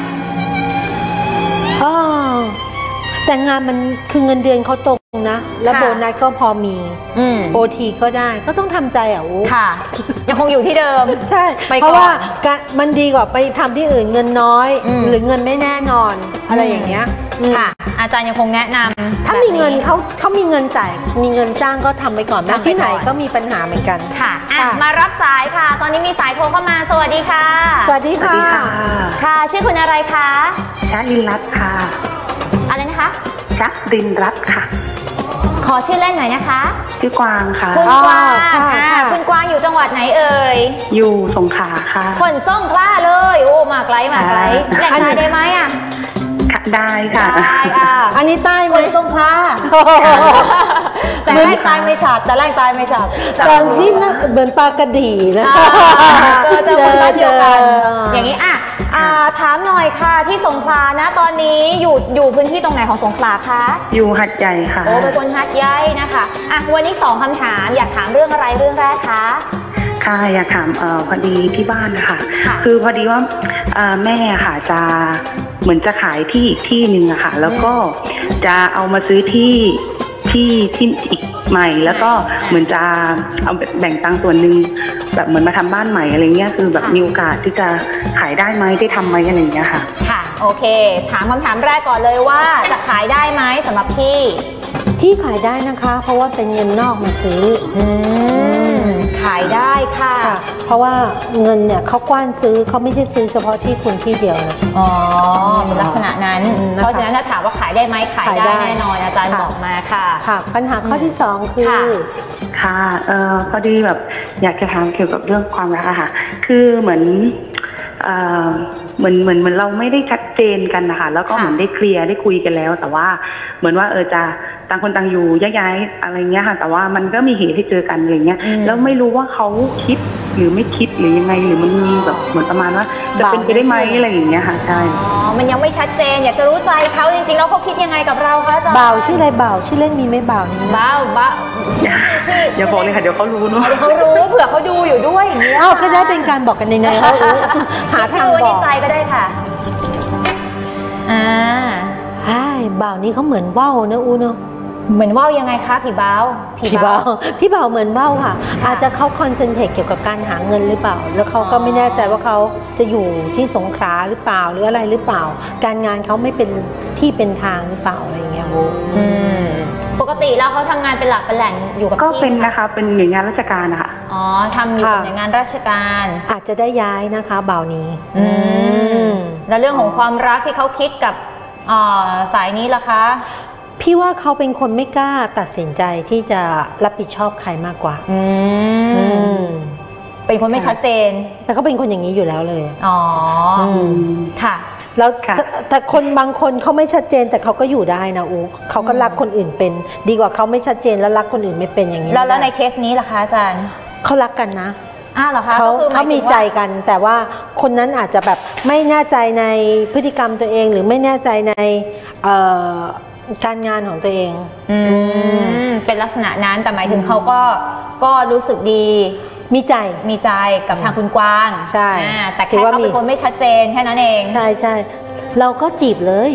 อ๋อแต่งานมันคือเงินเดือนเขาตรงนะแล้วโบนัสก็พอมีโอทีก็ได้ก็ต้องทำใจอ่ะอู้ค่ะยังคงอยู่ที่เดิมใช่เพราะว่ามันดีกว่าไปทำที่อื่นเงินน้อยหรือเงินไม่แน่นอนอะไรอย่างเงี้ยค่ะอาจารย์ยังคงแนะนำถ้ามีเงินเขาเขามีเงินจ่ายมีเงินจ้างก็ทำไปก่อนนะที่ไหนก็มีปัญหาเหมือนกันค่ะมารับสายค่ะตอนนี้มีสายโทรเข้ามาสวัสดีค่ะสวัสดีค่ะค่ะชื่อคุณอะไรคะชลินรัตน์ค่ะอะไรนะคะชลินรัตน์ค่ะขอชื่อเล่นหน่อยนะคะชื่อกวางค่ะคุณกวางค่ะคุณกวางอยู่จังหวัดไหนเอ่ยอยู่สงขลาค่ะคนสงขลาเลยโอ้มาไกลมาไกลแหล่งใต้ได้ไหมอ่ะได้ค่ะได้ค่ะอันนี้ใต้ไหมสงขลาแต่แรกใต้ไม่ชัดแต่แรกใต้ไม่ชัดตอนที่น่ะเหมือนปลากระดีนะเจอเจอคนบ้านเดียวกันอย่างนี้อ่ะถามหน่อยค่ะที่สงขลานะตอนนี้อยู่อยู่พื้นที่ตรงไหนของสงขลาคะอยู่หัดใหญ่ค่ะโอ้เป็นคนหัดใหญ่นะคะอ่ะวันนี้สองคำถามอยากถามเรื่องอะไรเรื่องแรกคะค่ะอยากถามเอ่อพอดีที่บ้านนะคะคือพอดีว่าแม่ค่ะจะเหมือนจะขายที่อีกที่หนึ่งอะค่ะแล้วก็จะเอามาซื้อที่ที่ที่อีกใหม่แล้วก็เหมือนจะเอาแบ่งตังค์ส่วนหนึ่งแบบเหมือนมาทำบ้านใหม่อะไรเงี้ยคือแบบมีโอกาสที่จะขายได้ไหมได้ทำไหมอะไรเงี้ยค่ะค่ะโอเคถามคำถามแรกก่อนเลยว่าจะขายได้ไหมสำหรับที่ที่ขายได้นะคะเพราะว่าเป็นเงินนอกมาซื้อขายได้ค่ะเพราะว่าเงินเนี่ยเขากว้านซื้อเขาไม่ใช่ซื้อเฉพาะที่คุณที่เดียวนะอ๋อเป็นลักษณะนั้นเพราะฉะนั้นถ้าถามว่าขายได้ไหมขายได้แน่นอนอาจารย์บอกมาค่ะค่ะปัญหาข้อที่สองคือค่ะเอ่อพอดีแบบอยากจะถามเกี่ยวกับเรื่องความรักอะค่ะคือเหมือนเหมือนเหมือนเหมือนเราไม่ได้ชัดเจนกันนะคะแล้วก็เหมือนได้เคลียร์ได้คุยกันแล้วแต่ว่าเหมือนว่าเออจะต่างคนต่างอยู่แยกย้ายอะไรเงี้ยค่ะแต่ว่ามันก็มีเหตุให้เจอกันอะไรเงี้ยแล้วไม่รู้ว่าเขาคิดหรือไม่คิดหรือยังไงหรือมันมีแบบเหมือนประมาณว่าจะเป็นไปได้ไหมอะไรอย่างเงี้ยค่ะใช่อ๋อมันยังไม่ชัดเจนอยากจะรู้ใจเขาจริงๆแล้วเขาคิดยังไงกับเราคะอาจารย์บ่าวชื่ออะไรบ่าวชื่อเล่นมีไหมบ่าวนี้บ่าวบ่าวชื่ออย่าบอกเลยค่ะเดี๋ยวเขารู้เนาะเดี๋ยวเขารู้เผื่อเขาดูอยู่ด้วยอย่างเงี้ยอ้าวก็ได้เป็นการบอกกันในๆเขาหาทางบอกใจก็ได้ค่ะอ่าใช่บ่าวนี้เขาเหมือนว่าวนะอูเนาะเหมือนว่าวยังไงคะพี่บ่าวพี่บ่าวพี่บ่าวเหมือนว่าวค่ะอาจจะเขาคอนเซนเทรตเกี่ยวกับการหาเงินหรือเปล่าแล้วเขาก็ไม่แน่ใจว่าเขาจะอยู่ที่สงขลาหรือเปล่าหรืออะไรหรือเปล่าการงานเขาไม่เป็นที่เป็นทางหรือเปล่าอะไรเงี้ยโอ้ปกติแล้วเขาทำงานเป็นหลักเป็นแหล่งอยู่กับที่ก็เป็นนะคะเป็นหน่วยงานราชการนะคะอ๋อทำอยู่กับหน่วยงานราชการอาจจะได้ย้ายนะคะบ่าวนี้อืมแล้วเรื่องของความรักที่เขาคิดกับสายนี้ล่ะคะพี่ว่าเขาเป็นคนไม่กล้าตัดสินใจที่จะรับผิดชอบใครมากกว่าอืมเป็นคนไม่ชัดเจนแต่เขาเป็นคนอย่างนี้อยู่แล้วเลยอ๋อค่ะแล้วแต่คนบางคนเขาไม่ชัดเจนแต่เขาก็อยู่ได้นะอูเขาก็รักคนอื่นเป็นดีกว่าเขาไม่ชัดเจนแล้วรักคนอื่นไม่เป็นอย่างนี้แล้วแล้วในเคสนี้ล่ะคะอาจารย์เขารักกันนะอ้าวเหรอคะเขาเขามีใจกันแต่ว่าคนนั้นอาจจะแบบไม่แน่ใจในพฤติกรรมตัวเองหรือไม่แน่ใจในการงานของตัวเองอืมเป็นลักษณะนั้นแต่หมายถึงเขาก็ก็รู้สึกดีมีใจมีใจกับทางคุณกวางใช่แต่แค่เขาเป็นคนไม่ชัดเจนแค่นั้นเองใช่ใช่เราก็จีบเลย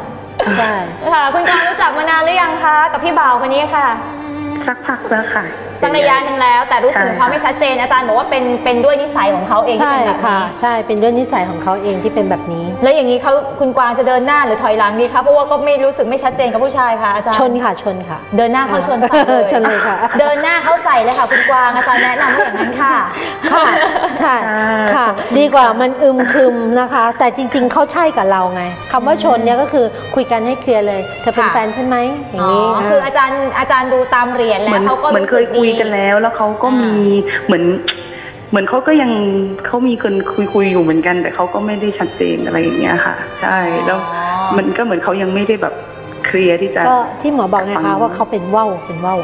ใช่ค่ะคุณกวางรู้จักมานานหรือยังคะกับพี่บ่าวคนนี้ค่ะสักพักแล้วค่ะสักระยะหนึ่งแล้วแต่รู้สึกเขาไม่ชัดเจนอาจารย์บอกว่าเป็นเป็นด้วยนิสัยของเขาเองที่เป็นแบบนี้ใช่เป็นด้วยนิสัยของเขาเองที่เป็นแบบนี้แล้วอย่างนี้เขาคุณกวางจะเดินหน้าหรือถอยหลังดีคะเพราะว่าก็ไม่รู้สึกไม่ชัดเจนกับผู้ชายค่ะอาจารย์ชนค่ะชนค่ะเดินหน้าเขาชนใส่เลยชนเลยค่ะเดินหน้าเขาใส่เลยค่ะคุณกวางอาจารย์แนะนำว่าอย่างนั้นค่ะค่ะใช่ค่ะดีกว่ามันอึมครึมนะคะแต่จริงๆเขาใช่กับเราไงคำว่าชนเนี่ยก็คือคุยกันให้เคลียร์เลยเธอเป็นแฟนฉันไหมอย่างนี้คืออาจารย์อาจารย์ดูตามเหรียญแล้วเขาก็เหมือนเคยคุยกันแล้วแล้วเขาก็มีเหมือนเหมือนเขาก็ยังเขามีคนคุยคุยอยู่เหมือนกันแต่เขาก็ไม่ได้ชัดเจนอะไรอย่างเงี้ยค่ะใช่แล้วมันก็เหมือนเขายังไม่ได้แบบเคลียร์ที่จะก็ที่หมอบอกไงคะว่าเขาเป็นว่าวเป็นว่าว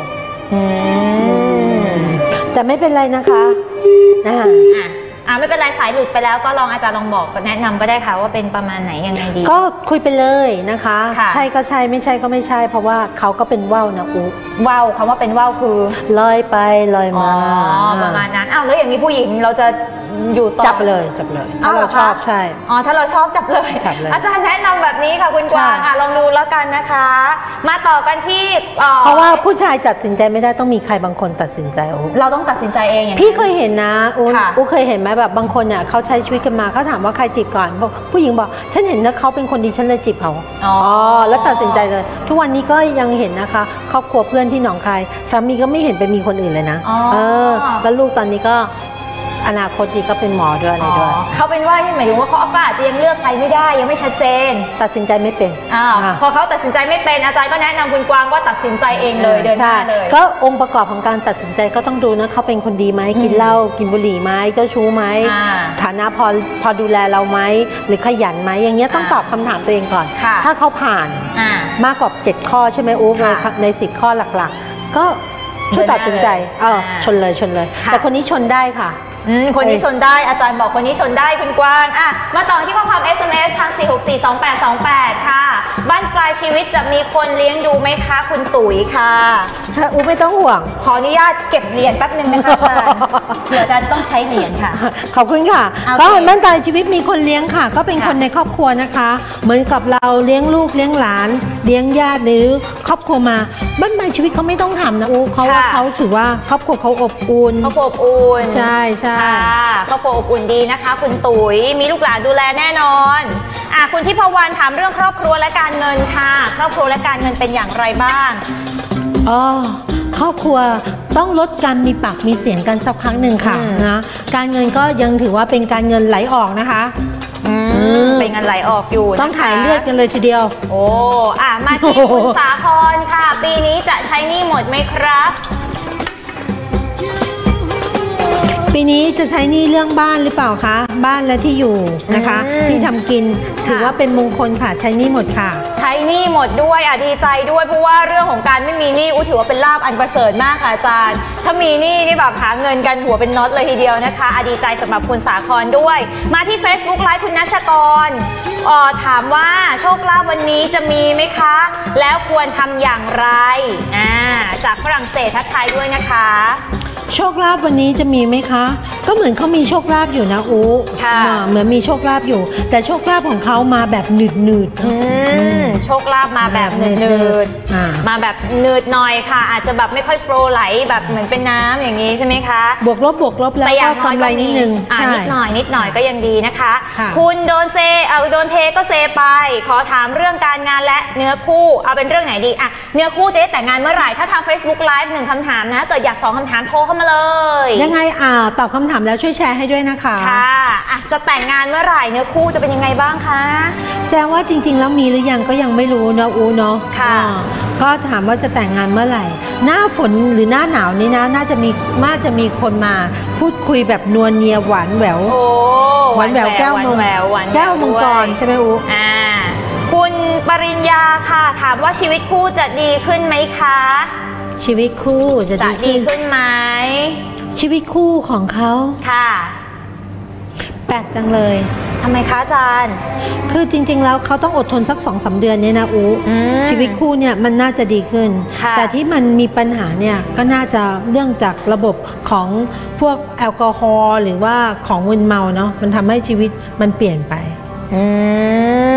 แต่ไม่เป็นไรนะคะอ่าอ่าไม่เป็นไรสายหลุดไปแล้วก็ลองอาจารย์ลองบอกแนะนำก็ได้ค่ะว่าเป็นประมาณไหนยังไงดีก็คุยไปเลยนะคะใช่ก็ใช่ไม่ใช่ก็ไม่ใช่เพราะว่าเขาก็เป็นว่าวนะอุ๊ว่าวคำว่าเป็นว่าวคือลอยไปลอยมาประมาณนั้นอ้าวแล้วอย่างนี้ผู้หญิงเราจะอยู่ต่อจับเลยจับเลยถ้าเราชอบใช่อ๋อถ้าเราชอบจับเลยจับเลยอาจารย์แนะนำแบบนี้ค่ะคุณกวางอ่ะลองดูแล้วกันนะคะมาต่อกันที่เพราะว่าผู้ชายตัดสินใจไม่ได้ต้องมีใครบางคนตัดสินใจโอ้เราต้องตัดสินใจเองอย่างพี่เคยเห็นนะอุ๊อุ๊เคยเห็นไหมแบบบางคนเนี่ยเขาใช้ชีวิตกันมาเขาถามว่าใครจีบก่อนบอกผู้หญิงบอกฉันเห็นนะเขาเป็นคนดีฉันเลยจีบเขาอ๋อแล้วตัดสินใจเลยทุกวันนี้ก็ยังเห็นนะคะครอบครัวเพื่อนที่หนองคายสามีก็ไม่เห็นไปมีคนอื่นเลยนะเออแล้วลูกตอนนี้ก็อนาคตดีก็เป็นหมอด้วยอะไรด้วยเขาเป็นว่าหมายถึงว่าเขาอาจจะยังเลือกใครไม่ได้ยังไม่ชัดเจนตัดสินใจไม่เป็นอ้าวพอเขาตัดสินใจไม่เป็นอาจารย์ก็แนะนำคุณกวางว่าตัดสินใจเองเลยเดินหน้าเลยก็องค์ประกอบของการตัดสินใจก็ต้องดูนะเขาเป็นคนดีไหมกินเหล้ากินบุหรี่ไหมเจ้าชู้ไหมฐานะพอพอดูแลเราไหมหรือขยันไหมอย่างเงี้ยต้องตอบคำถามตัวเองก่อนถ้าเขาผ่านมากกว่าเจ็ดข้อใช่ไหมอุ๊ในในสิบข้อหลักๆก็ช่วยตัดสินใจเออชนเลยชนเลยแต่คนนี้ชนได้ค่ะคนนี้ชนได้อาจารย์บอกคนนี้ชนได้คุณกวางอ่ะมาต่อที่ข้อความ เอส เอ็ม เอส ทาง สี่ หก สี่ สอง แปด สอง แปด ค่ะบ้านปลายชีวิตจะมีคนเลี้ยงดูไหมคะคุณตุ๋ยค่ะอุ๊ไม่ต้องห่วงขออนุญาตเก็บเหรียญแป๊บนึงนะคะอาจารย์เผื่ออาจารย์ต้องใช้เหรียญค่ะขอบคุณค่ะก็บ้านปลายชีวิตมีคนเลี้ยงค่ะก็เป็นคนในครอบครัวนะคะเหมือนกับเราเลี้ยงลูกเลี้ยงหลานเลี้ยงญาติหรือครอบครัวมาบ้านปลายชีวิตเขาไม่ต้องทำนะอุ๊เขาว่าเขาถือว่าครอบครัวเขาอบอุ่นครอบครัวอบอุ่นใช่ใช่ครอบครัวอบอุ่นดีนะคะคุณตุ๋ยมีลูกหลานดูแลแน่นอนอ่ะคุณทิพวรรณถามเรื่องครอบครัวและการเงินค่ะครอบครัวและการเงินเป็นอย่างไรบ้างอ๋อครอบครัวต้องลดการมีปากมีเสียงกันสักครั้งหนึ่งค่ะนะการเงินก็ยังถือว่าเป็นการเงินไหลออกนะคะเป็นเงินไหลออกอยู่ต้องถ่ายเลือดกันเลยทีเดียวโอ้อ่ะมาที่คุณสาครค่ะปีนี้จะใช้หนี้หมดไหมครับปีนี้จะใช้หนี้เรื่องบ้านหรือเปล่าคะบ้านและที่อยู่นะคะที่ทำกินถือว่าเป็นมงคลค่ะใช้หนี้หมดค่ะใช้หนี้หมดด้วยอ่ะดีใจด้วยเพราะว่าเรื่องของการไม่มีหนี้อู้ถือว่าเป็นลาภอันประเสริฐมากค่ะอาจารย์ถ้ามีหนี้นี่แบบหาเงินกันหัวเป็นน็อตเลยทีเดียวนะคะอ่ะดีใจสำหรับคุณสาครด้วยมาที่ Facebook ไลฟ์คุณณัชกรอ๋อถามว่าโชคลาภวันนี้จะมีไหมคะแล้วควรทำอย่างไรอ่าจากฝรั่งเศสทักทายด้วยนะคะโชคลาภวันนี้จะมีไหมคะก็เหมือนเขามีโชคลาภอยู่นะอู๋เหมือนมีโชคลาภอยู่แต่โชคลาภของเขามาแบบหนืดหนืดโชคลาภมาแบบหนืดหนืดมาแบบหนืดหน่อยค่ะอาจจะแบบไม่ค่อยโฟลไหลแบบเหมือนเป็นน้ำอย่างนี้ใช่ไหมคะบวกลบบวกลบแล้วก็กำไรนิดนึงนิดหน่อยนิดหน่อยก็ยังดีนะคะคุณโดนเซเอาโดนเทก็เซไปขอถามเรื่องการงานและเนื้อคู่เอาเป็นเรื่องไหนดีอะเนื้อคู่จะได้แต่งงานเมื่อไหร่ถ้าทาง Facebook Live หนึ่งคำถามนะเกิดอยากสองคำถามโทรเข้ามาเลยยังไงอ่าตอบคำถามแล้วช่วยแชร์ให้ด้วยนะคะค่ะอ่ะจะแต่งงานเมื่อไหร่เนื้อคู่จะเป็นยังไงบ้างคะแสดงว่าจริงๆแล้วมีหรือยังก็ยังไม่รู้เนาะอูเนาะค่ะก็ถามว่าจะแต่งงานเมื่อไหร่หน้าฝนหรือหน้าหนาวนี่นะน่าจะมีน่าจะมีคนมาพูดคุยแบบนวลเนียหวานแหววหวานแหววแก้วมังแก้วมังกรใช่ไหมอูอ่าคุณปริญญาค่ะถามว่าชีวิตคู่จะดีขึ้นไหมคะชีวิตคู่จะดีขึ้นไหมชีวิตคู่ของเขาค่ะแปลกจังเลยทำไมคะอาจารย์คือจริงๆแล้วเขาต้องอดทนสักสองสามเดือนเนี่ยนะอูชีวิตคู่เนี่ยมันน่าจะดีขึ้นแต่ที่มันมีปัญหาเนี่ยก็น่าจะเรื่องจากระบบของพวกแอลกอฮอล์หรือว่าของมึนเมาเนาะมันทำให้ชีวิตมันเปลี่ยนไปอืม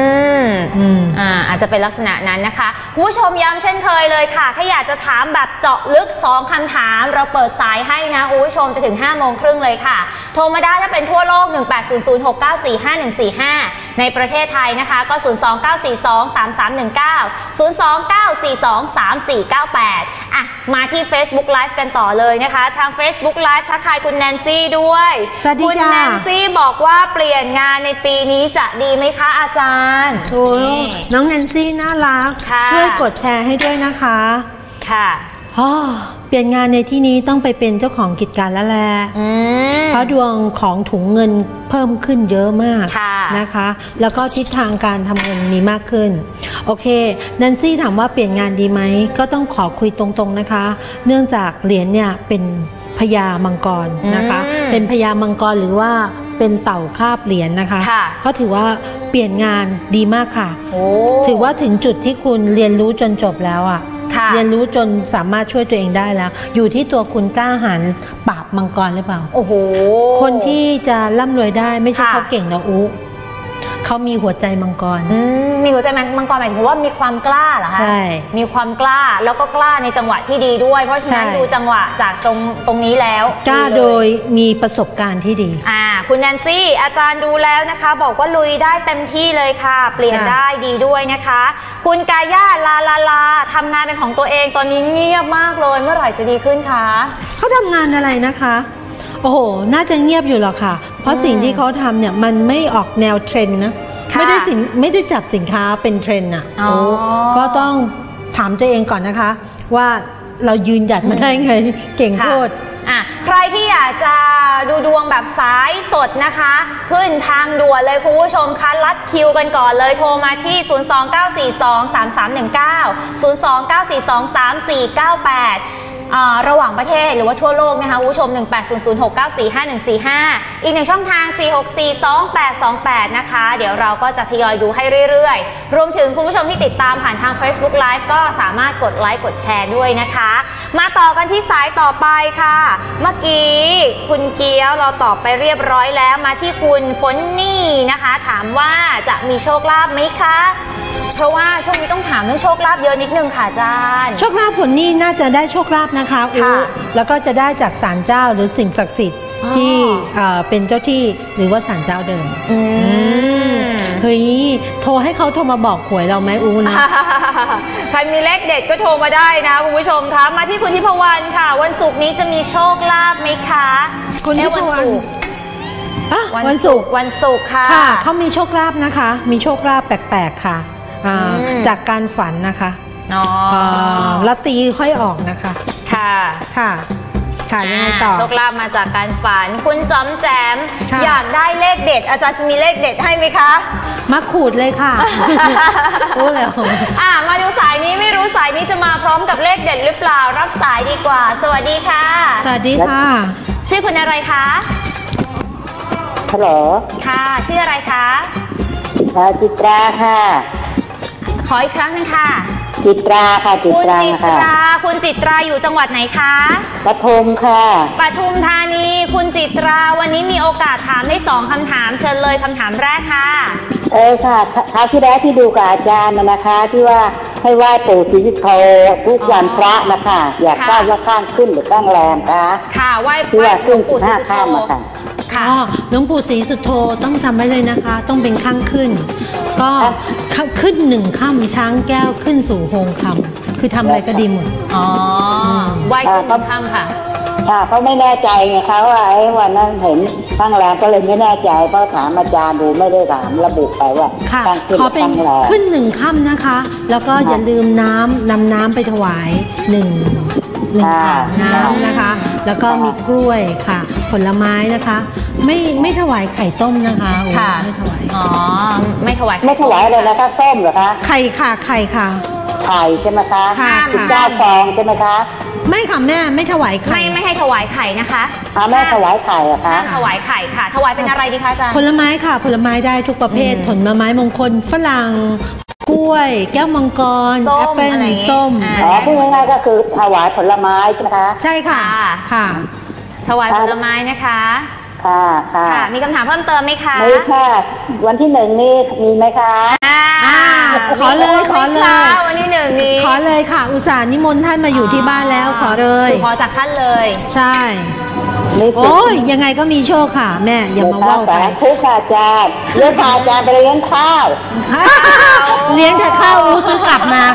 มอ่าอาจจะเป็นลักษณะนั้นนะคะคุณผู้ชมย้ำเช่นเคยเลยค่ะถ้าอยากจะถามแบบเจาะลึกสองคำถามเราเปิดสายให้นะคุณผู้ชมจะถึงห้าโมงครึ่งเลยค่ะโทรมาได้ถ้าเป็นทั่วโลกหนึ่ง แปด ศูนย์ ศูนย์ หก เก้า สี่ ห้า หนึ่ง สี่ ห้าในประเทศไทยนะคะก็ศูนย์ สอง เก้า สี่ สอง สาม สาม หนึ่ง เก้า ศูนย์ สอง เก้า สี่ สอง สาม สี่ เก้า แปดอ่ะมาที่ Facebook Live กันต่อเลยนะคะทาง Facebook Live ทักทายคุณแนนซี่ด้วยสวัสดีค่ะคุณแนนซี่บอกว่าเปลี่ยนงานในปีนี้จะดีไหมคะอาจารย์โอ้น้องแนนซี่น่ารักช่วยกดแชร์ให้ด้วยนะคะค่ะอ๋อเปลี่ยนงานในที่นี้ต้องไปเป็นเจ้าของกิจการแล้วแหละเพราะดวงของถุงเงินเพิ่มขึ้นเยอะมากนะคะแล้วก็ทิศทางการทำเงินมีมากขึ้นโอเคแนนซี่ถามว่าเปลี่ยนงานดีไหมก็ต้องขอคุยตรงๆนะคะเนื่องจากเหรียญเนี่ยเป็นพญามังกรนะคะเป็นพญามังกรหรือว่าเป็นเต่าคาบเหรียญนะคะก็ถือว่าเปลี่ยนงานดีมากค่ะถือว่าถึงจุดที่คุณเรียนรู้จนจบแล้วอ่ะเรียนรู้จนสามารถช่วยตัวเองได้แล้วอยู่ที่ตัวคุณกล้าหาญปราบมังกรหรือเปล่าโอ้โหคนที่จะร่ำรวยได้ไม่ใช่เขาเก่งนะอุ๊เขามีหัวใจมังกรมีหัวใจมังกรหมายถึงว่ามีความกล้าเหรอคะใช่มีความกล้าแล้วก็กล้าในจังหวะที่ดีด้วยเพราะฉะนั้นดูจังหวะจากตรงตรงนี้แล้วกล้าโดยมีประสบการณ์ที่ดีอ่าคุณแนนซี่อาจารย์ดูแล้วนะคะบอกว่าลุยได้เต็มที่เลยค่ะเปลี่ยนได้ดีด้วยนะคะคุณกาย่าลาลาลาทำงานเป็นของตัวเองตอนนี้เงียบมากเลยเมื่อไหร่จะดีขึ้นคะเขาทำงานอะไรนะคะโอ้โหน่าจะเงียบอยู่หรอกค่ะเพราะสิ่งที่เขาทำเนี่ยมันไม่ออกแนวเทรนด์นะไม่ได้สินไม่ได้จับสินค้าเป็นเทรนด์อ่ะโอ้ก็ต้องถามตัวเองก่อนนะคะว่าเรายืนหยัดมาได้ไงเก่งโคตรอ่ะใครที่อยากจะดูดวงแบบสายสดนะคะขึ้นทางด่วนเลยคุณผู้ชมคะลัดคิวกันก่อนเลยโทรมาที่ศูนย์ สอง เก้า สี่ สอง สาม สาม หนึ่ง เก้า ศูนย์ สอง เก้า สี่ สอง สาม สี่ เก้า แปดระหว่างประเทศหรือว่าทั่วโลกนะคะคุณผู้ชมหนึ่ง แปด ศูนย์ ศูนย์ หก เก้า สี่ ห้า หนึ่ง สี่ ห้าอีกหนึ่งช่องทางสี่ หก สี่ สอง แปด สอง แปดนะคะเดี๋ยวเราก็จะทยอยดูให้เรื่อยๆรวมถึงคุณผู้ชมที่ติดตามผ่านทาง Facebook Live ก็สามารถกดไลค์กดแชร์ด้วยนะคะมาต่อกันที่สายต่อไปค่ะเมื่อกี้คุณเกียวเราตอบไปเรียบร้อยแล้วมาที่คุณฝนนี่นะคะถามว่าจะมีโชคลาภไหมคะเพราะว่าช่วงนี้ต้องถามเรื่องโชคลาภเยอะนิดนึงค่ะอาจารย์โชคลาภฝนนี่น่าจะได้โชคลาภนะคะอูแล้วก็จะได้จากศาลเจ้าหรือสิ่งศักดิ์สิทธิ์ที่เป็นเจ้าที่หรือว่าศาลเจ้าเดิมเฮ้ยโทรให้เขาโทรมาบอกหวยเราไหมอูนะใครมีเลขเด็ดก็โทรมาได้นะคุณผู้ชมคะมาที่คุณทิพวรรณค่ะวันศุกร์นี้จะมีโชคลาภไหมคะคุณทิพวรรณวันศุกร์วันศุกร์ค่ะเขามีโชคลาภนะคะมีโชคลาภแปลกๆค่ะจากการฝันนะคะแล้วตีค่อยออกนะคะค่ะค่ะค่ะยังไงต่อโชคลาภมาจากการฝันคุณจอมแจมอยากได้เลขเด็ดอาจารย์จะมีเลขเด็ดให้ไหมคะมาขูดเลยค่ะโอ้แล้วอ่ามาดูสายนี้ไม่รู้สายนี้จะมาพร้อมกับเลขเด็ดหรือเปล่ารับสายดีกว่าสวัสดีค่ะสวัสดีค่ะชื่อคุณอะไรคะฮัลโหลค่ะชื่ออะไรคะจิตราค่ะขออีกครั้งนึงค่ะจิตราค่ะจิตราคุณจิตราคุณจิตราอยู่จังหวัดไหนคะปทุมค่ะปทุมธานีคุณจิตราวันนี้มีโอกาสถามได้สองคำถามเชิญเลยคำถามแรกค่ะเออค่ะคราวที่แล้วที่ดูกับอาจารย์นะคะที่ว่าให้ไหว้ปู่ศรีสุโธทุกวันพระนะคะอยากทราบว่าข้างขึ้นหรือข้างแรมคะค่ะไหว้ไหว้หลวงปู่ศรีสุโธค่ะหลวงปู่ศรีสุโธต้องจำไว้เลยนะคะต้องเป็นข้างขึ้นก็ขึ้นหนึ่งค่ำช้างแก้วขึ้นสู่โฮงคำคือทำอะไรก็ดีหมดอ๋อไหว้ขึ้นหนึ่งค่ำค่ะค่ะเขาไม่แน่ใจไงคะว่าไอ้วันนั้นเห็นข้างแรมก็เลยไม่แน่ใจเพราะถามอาจารย์ดูไม่ได้ถามระบุไปว่าข้างขึ้นข้างแรมขึ้นหนึ่งค่ำนะคะแล้วก็อย่าลืมน้ำนำน้ำไปถวายหนึ่งหนึ่งอ่างน้ำนะคะแล้วก็มีกล้วยค่ะผลไม้นะคะไม่ไม่ถวายไข่ต้มนะคะค่ะไม่ถวายอ๋อไม่ถวายไม่ถวายเลยนะคะส้มเหรอคะไข่ค่ะไข่ค่ะไข่ใช่ไหมคะสิบเก้าฟองใช่ไหมคะไม่ค่ะแม่ไม่ถวายไข่ไม่ไม่ให้ถวายไข่นะคะไม่ถวายไข่อะคะถวายไข่ค่ะถวายเป็นอะไรดีคะอาจารย์ผลไม้ค่ะผลไม้ได้ทุกประเภทผลไม้มงคลฝรั่งกล้วยแก้วมังกรแอปเปิ้ลส้มอ๋อพูดง่ายๆก็คือถวายผลไม้ใช่ไหมคะใช่ค่ะค่ะถวายผลไม้นะคะค่ะค่ะมีคำถามเพิ่มเติมไหมคะไม่ค่ะวันที่หนึ่งนี่มีไหมคะขอเลยขอเลยวันที่หนึ่งนี้ขอเลยค่ะอุตส่าห์นิมนต์ท่านมาอยู่ที่บ้านแล้วขอเลยขอจากท่านเลยใช่โอ้ยยังไงก็มีโชคค่ะแม่อย่ามาว่าไปคุกค่ะอาจารย์เลี้ยงอาจารย์ไปเลี้ยงข้าวเลี้ยงแต่ข้าวซื้อกลับมา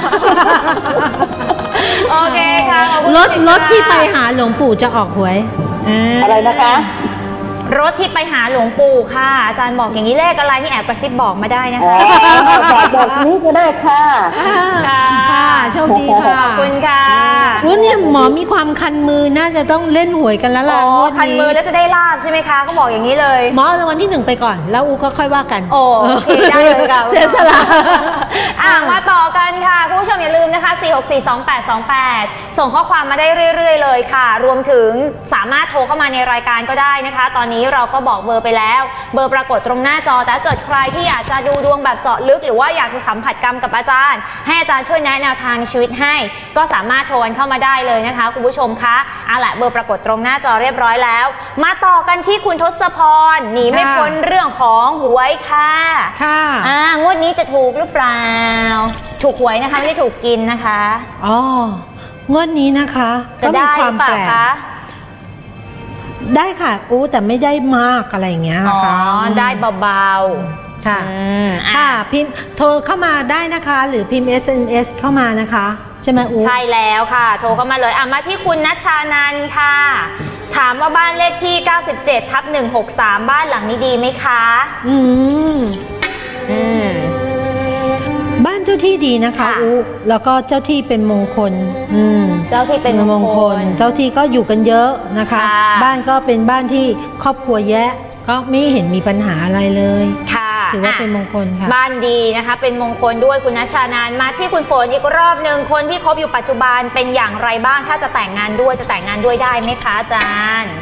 โอเคค่ะรถรถที่ไปหาหลวงปู่จะออกหวยอะไรนะคะรถที่ไปหาหลวงปู่ค่ะอาจารย์บอกอย่างนี้เลขอะไรที่แอบกระซิบบอกมาได้นะคะบอกนี้ก็ได้ค่ะค่ะโชคดีค่ะขอบคุณค่ะวุ้นเนี่ยหมอมีความคันมือน่าจะต้องเล่นหวยกันแล้วล่ะคันมือแล้วจะได้ลาบใช่ไหมคะก็บอกอย่างนี้เลยหมอรางวัลที่หนึ่งไปก่อนแล้วอูก็ค่อยว่ากันโอเคได้เลยค่ะเสียสละอ่ะมาต่อกันค่ะคุณผู้ชมอย่าลืมนะคะสี่ หก สี่ สอง แปด สอง แปดส่งข้อความมาได้เรื่อยๆเลยค่ะรวมถึงสามารถโทรเข้ามาในรายการก็ได้นะคะตอนนี้เราก็บอกเบอร์ไปแล้วเบอร์ปรากฏตรงหน้าจอแต่ถ้าเกิดใครที่อยากจะดูดวงแบบเจาะลึกหรือว่าอยากจะสัมผัสกรรมกับอาจารย์ให้อาจารย์ช่วยแนะแนวทางในชีวิตให้ก็สามารถโทรกันเข้ามาได้เลยนะคะคุณผู้ชมคะเอาล่ะเบอร์ปรากฏตรงหน้าจอเรียบร้อยแล้วมาต่อกันที่คุณทศพรหนีไม่พ้นเรื่องของหวยค่ะค่ะอ่างวดนี้จะถูกหรือเปล่าถูกหวยนะคะไม่ได้ถูกกินนะคะอ๋องวดนี้นะคะจะได้ความแปลกได้ค่ะอู้แต่ไม่ได้มากอะไรอย่างเงี้ยนะคะอ๋อได้เบาๆค่ะค่ะพิมพ์โทรเข้ามาได้นะคะหรือพิมพ์ เอส เอ็ม เอส เข้ามานะคะใช่ไหมอู้ใช่แล้วค่ะโทรเข้ามาเลยอ่ะมาที่คุณณชานันท์ค่ะถามว่าบ้านเลขที่เก้าสิบเจ็ดทับหนึ่งหกสามบ้านหลังนี้ดีไหมคะอืมอืมบ้านเจ้าที่ดีนะคะอู้แล้วก็เจ้าที่เป็นมงคลอืมเจ้าที่เป็นมงคลเจ้าที่ก็อยู่กันเยอะนะคะบ้านก็เป็นบ้านที่ครอบครัวแยะก็ไม่เห็นมีปัญหาอะไรเลยค่ะถือว่าเป็นมงคลค่ะบ้านดีนะคะเป็นมงคลด้วยคุณณชานันท์มาที่คุณฝนอีกรอบหนึ่งคนที่คบอยู่ปัจจุบันเป็นอย่างไรบ้างถ้าจะแต่งงานด้วยจะแต่งงานด้วยได้ไหมคะอาจารย์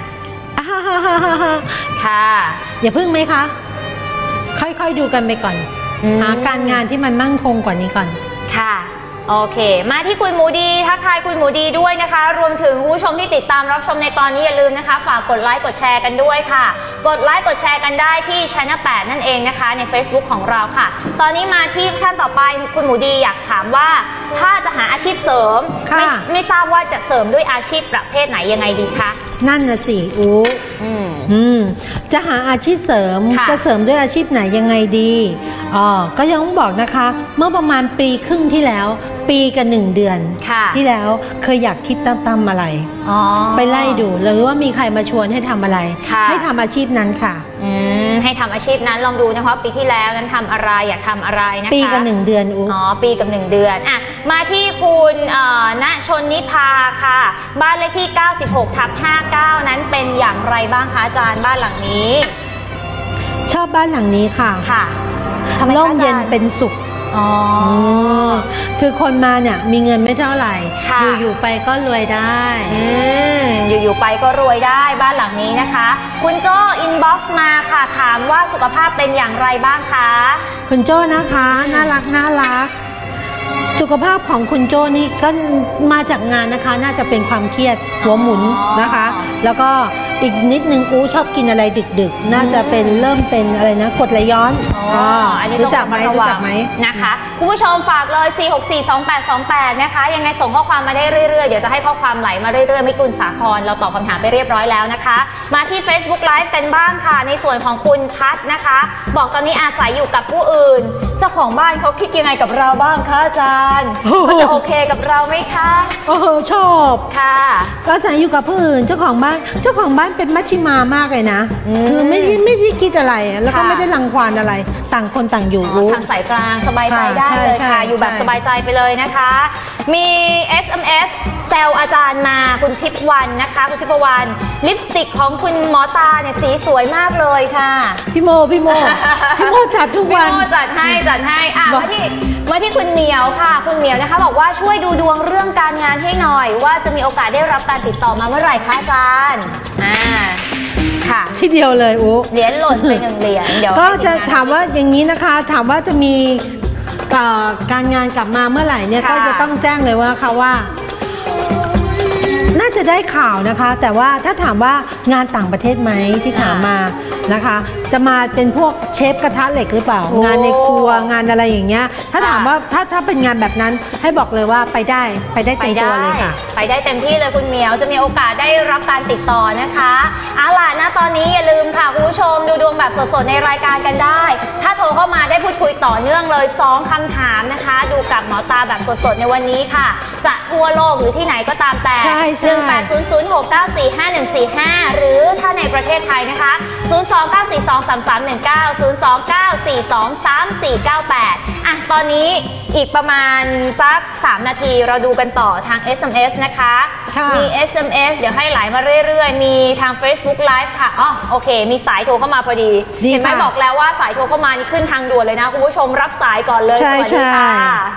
ค่ะอย่าพึ่งไหมคะค่อยๆดูกันไปก่อนหาการงานที่มันมั่นคงกว่านี้ก่อนค่ะโอเคมาที่คุณหมูดีทักทายคุณหมูดีด้วยนะคะรวมถึงผู้ชมที่ติดตามรับชมในตอนนี้อย่าลืมนะคะฝากกดไลค์กดแชร์กันด้วยค่ะกดไลค์กดแชร์กันได้ที่ช่องแปดนั่นเองนะคะใน Facebook ของเราค่ะตอนนี้มาที่ท่านต่อไปคุณหมูดีอยากถามว่าถ้าจะหาอาชีพเสริมไม่ไม่ทราบว่าจะเสริมด้วยอาชีพประเภทไหนยังไงดีคะนั่นน่ะสิอู๋อืมอืมจะหาอาชีพเสริมจะเสริมด้วยอาชีพไหนยังไงดีอ๋อก็ยังบอกนะคะเมื่อประมาณปีครึ่งที่แล้วปีกับหนึ่งเดือนที่แล้วเคยอยากคิดตั้มๆอะไรไปไล่ดูหรือว่ามีใครมาชวนให้ทำอะไรให้ทำอาชีพนั้นค่ะให้ทำอาชีพนั้นลองดูนะคะปีที่แล้วนั้นทำอะไรอยากทำอะไรนะคะปีกับหนึ่งเดือนอ๋อปีกับหนึ่งเดือนอ่ะมาที่คุณณชนนิพาค่ะบ้านเลขที่เก้าสิบหกทับห้าสิบเก้านั้นเป็นอย่างไรบ้างคะอาจารย์บ้านหลังนี้ชอบบ้านหลังนี้ค่ะค่ะร่มเย็นเป็นสุขอ๋อคือคนมาเนี่ยมีเงินไม่เท่าไหร่อยู่ๆไปก็รวยได้อยู่ๆไปก็รวยได้บ้านหลังนี้นะคะคุณโจ้อินบ็อกซ์มาค่ะถามว่าสุขภาพเป็นอย่างไรบ้างคะคุณโจ้นะคะน่ารักน่ารักสุขภาพของคุณโจ้นี่ก็มาจากงานนะคะน่าจะเป็นความเครียดหัวหมุนนะคะแล้วก็อีกนิดนึงอู้ชอบกินอะไรดึกๆน่าจะเป็นเริ่มเป็นอะไรนะกรดไหลย้อนอ๋ออันนี้รู้จักไหมรู้จักไหมนะคะคุณผู้ชมฝากเลยสี่ หก สี่ สอง แปด สอง แปดนะคะยังไงส่งข้อความมาได้เรื่อยๆเดี๋ยวจะให้ข้อความไหลมาเรื่อยๆไม่กุลสาครเราตอบคำถามไปเรียบร้อยแล้วนะคะมาที่ Facebook Live กันบ้างค่ะในส่วนของคุณพัฒนะคะบอกตอนนี้อาศัยอยู่กับผู้อื่นเจ้าของบ้านเขาคิดยังไงกับเราบ้างคะอาจารย์เขาจะโอเคกับเราไหมคะโอ้โหชอบค่ะก็อาศัยอยู่กับผู้อื่นเจ้าของบ้านเจ้าของบ้านเป็นมัชชิมามากเลยนะคือไม่ได้ไม่ได้คิดอะไรแล้วก็ไม่ได้รังควานอะไรต่างคนต่างอยู่ทางสายกลางสบายใจได้เลยค่ะอยู่แบบสบายใจไปเลยนะคะมี เอส เอ็ม เอส แซวอาจารย์มาคุณทิพย์วันนะคะคุณทิพย์วันลิปสติกของคุณหมอตาเนี่ยสีสวยมากเลยค่ะพี่โมพี่โมพี่โมจัดทุกวันพี่โมจัดให้จัดให้อ่ะมาที่มาที่คุณเหมียวค่ะคุณเหมียวนะคะบอกว่าช่วยดูดวงเรื่องการงานให้หน่อยว่าจะมีโอกาสได้รับการติดต่อมาเมื่อไหร่คะอาจารย์อ่าค่ะที่เดียวเลยอู๋เหรียญหล่นไปหนึ่งเหรียญเดี๋ยวก็จะถามว่าอย่างนี้นะคะถามว่าจะมีการงานกลับมาเมื่อไหร่เนี่ยก็จะต้องแจ้งเลยว่าค่ะว่าน่าจะได้ข่าวนะคะ แต่ว่าถ้าถามว่างานต่างประเทศไหมที่ถามมานะคะ จะมาเป็นพวกเชฟกระทะเหล็กหรือเปล่างานในครัวงานอะไรอย่างเงี้ยถ้าถามว่าถ้าถ้าเป็นงานแบบนั้นให้บอกเลยว่าไปได้ไปได้เต็มตัวเลยค่ะไปได้เต็มที่เลยคุณเหมียวจะมีโอกาสได้รับการติดต่อนะคะเอาล่ะนะตอนนี้อย่าลืมค่ะคุณผู้ชมดูดวงแบบสดๆในรายการกันได้ถ้าโทรเข้ามาได้พูดคุยต่อเนื่องเลยสองคำถามนะคะดูกับหมอตาแบบสดๆในวันนี้ค่ะจะทั่วโลกหรือที่ไหนก็ตามแต่หนึ่งแปดศูนย์ศูนย์หกเก้าสี่ห้าหนึ่งสี่ห้าหรือถ้าในประเทศไทยนะคะศูนย์สองเก้าสี่สองสามสามหนึ่งเก้า ศูนย์สองเก้าสี่สองสามสี่เก้าแปดอ่ะตอนนี้อีกประมาณสักสามนาทีเราดูกันต่อทาง เอส เอ็ม เอส นะคะมี เอส เอ็ม เอส เดี๋ยวให้ไหลมาเรื่อยๆมีทาง Facebook Live ค่ะอ๋อโอเคมีสายโทรเข้ามาพอดีเห็นไหมบอกแล้วว่าสายโทรเข้ามานี่ขึ้นทางด่วนเลยนะคุณผู้ชมรับสายก่อนเลยสวัสดีค่ะ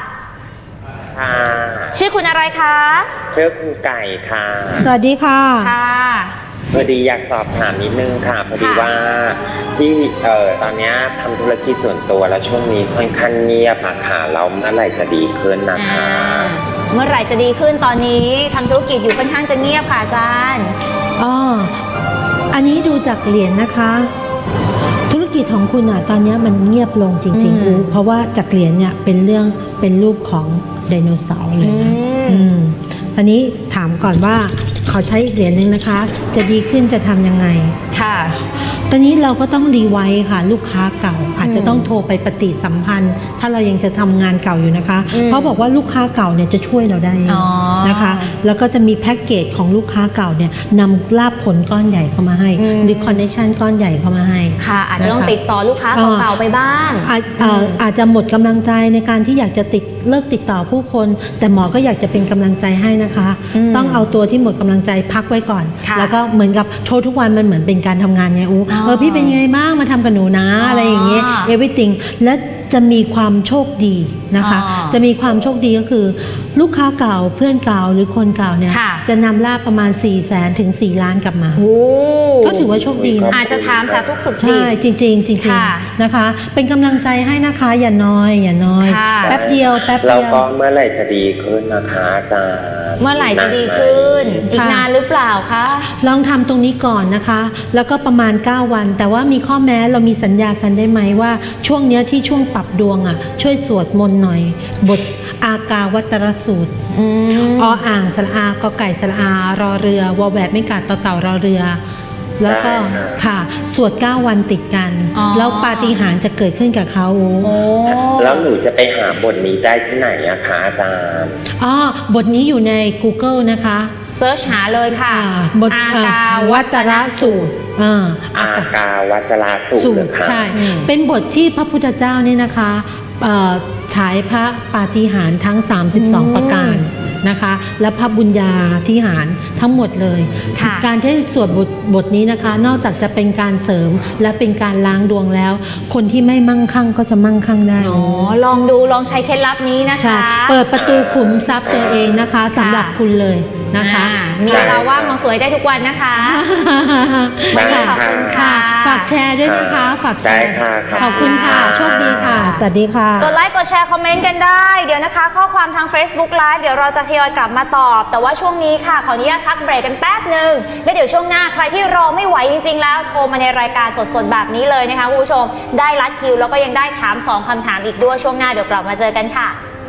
ชื่อคุณอะไรคะชื่อคุณไก่ค่ะสวัสดีค่ะค่ะพอดีอยากสอบถามนิดนึงค่ะพอดีว่าที่เอ่อตอนนี้ทำธุรกิจส่วนตัวแล้วช่วงนี้ค่อนข้างเงียบค่ะเราเมื่อไหร่จะดีขึ้นนะคะเมื่อไหร่จะดีขึ้นตอนนี้ทำธุรกิจอยู่ค่อนข้างจะเงียบค่ะอาจารย์อ๋ออันนี้ดูจากเหรียญนะคะธุรกิจของคุณอ่ะตอนนี้มันเงียบลงจริงๆอูเพราะว่าจากเหรียญเนี่ยเป็นเรื่องเป็นรูปของไดโนเสาร์เลยนะอันนี้ถามก่อนว่าขอใช้อีกเหรียญนึงนะคะจะดีขึ้นจะทำยังไงค่ะตอนนี้เราก็ต้องรีไวซ์ค่ะลูกค้าเก่าอาจจะต้องโทรไปปฏิสัมพันธ์ถ้าเรายังจะทำงานเก่าอยู่นะคะเพราะบอกว่าลูกค้าเก่าเนี่ยจะช่วยเราได้นะคะแล้วก็จะมีแพ็กเกจของลูกค้าเก่าเนี่ยนำลาภผลก้อนใหญ่เข้ามาให้หรือคอนเนคชั่นก้อนใหญ่เข้ามาให้ค่ะอาจจะต้องติดต่อลูกค้าเก่าๆไปบ้างอาจจะหมดกำลังใจในการที่อยากจะติดเลิกติดต่อผู้คนแต่หมอก็อยากจะเป็นกำลังใจให้นะคะต้องเอาตัวที่หมดกำลังใจพักไว้ก่อนแล้วก็เหมือนกับโทรทุกวันมันเหมือนเป็นการทำงานไงอูเออพี่เป็นยังไงบ้างมาทำกับหนูนะอะไรอย่างเงี้ย everything และจะมีความโชคดีนะคะจะมีความโชคดีก็คือลูกค้าเก่าเพื่อนเก่าหรือคนเก่าเนี่ยจะนำลาภประมาณสี่แสนถึงสี่ล้านกลับมาก็ถือว่าโชคดีนะอาจจะถามสาธุสุขดีใช่จริงจริงจริงนะคะเป็นกำลังใจให้นะคะอย่าน้อยอย่าน้อยแป๊บเดียวแป๊บเดียวเราก็เมื่อไหร่จะดีขึ้นนะคะอาจารย์เมื่อไหร่จะดีขึ้นอีกนานหรือเปล่าคะลองทำตรงนี้ก่อนนะคะแล้วก็ประมาณเก้าวันแต่ว่ามีข้อแม้เรามีสัญญากันได้ไหมว่าช่วงเนี้ยที่ช่วงปรับดวงอ่ะช่วยสวดมนต์หน่อยบทอากาวัตรสูตรออ่างสระอากอไก่สระอารอเรือวอแหวนไม่กัดต่อเต่ารอเรือแล้วก็ค่ะสวดเก้าวันติดกันแล้วปาฏิหาริย์จะเกิดขึ้นกับเขาแล้วหนูจะไปหาบทนี้ได้ที่ไหนอะคะอาจารย์อ๋อบทนี้อยู่ใน Google นะคะเซิร์ชหาเลยค่ะบทอากาวัตรสูตรอากาวัตรสูตรใช่เป็นบทที่พระพุทธเจ้านี่นะคะฉายพระปาฏิหาริย์ทั้งสามสิบสองประการนะคะและพระบุญญาธิหารทั้งหมดเลยการที่สวดบทบทนี้นะคะนอกจากจะเป็นการเสริมและเป็นการล้างดวงแล้วคนที่ไม่มั่งคั่งก็จะมั่งคั่งได้อ๋อลองดูลองใช้เคล็ดลับนี้นะคะเปิดประตูขุมทรัพย์ตัวเองนะคะสำหรับคุณเลยนะคะมีเวลาว่างมาสวยได้ทุกวันนะคะขอบคุณค่ะฝากแชร์ด้วยนะคะฝากแชร์ขอบคุณค่ะโชคดีค่ะสวัสดีค่ะกดไลค์กดแชร์คอมเมนต์กันได้เดี๋ยวนะคะข้อความทาง Facebook Live เดี๋ยวเราจะทยอยกลับมาตอบแต่ว่าช่วงนี้ค่ะขออนุญาตพักเบรกกันแป๊บหนึ่งแล้วเดี๋ยวช่วงหน้าใครที่รอไม่ไหวจริงๆแล้วโทรมาในรายการสดๆแบบนี้เลยนะคะคุณผู้ชมได้ลัดคิวแล้วก็ยังได้ถามสองคำถามอีกด้วยช่วงหน้าเดี๋ยวกลับมาเจอกันค่ะ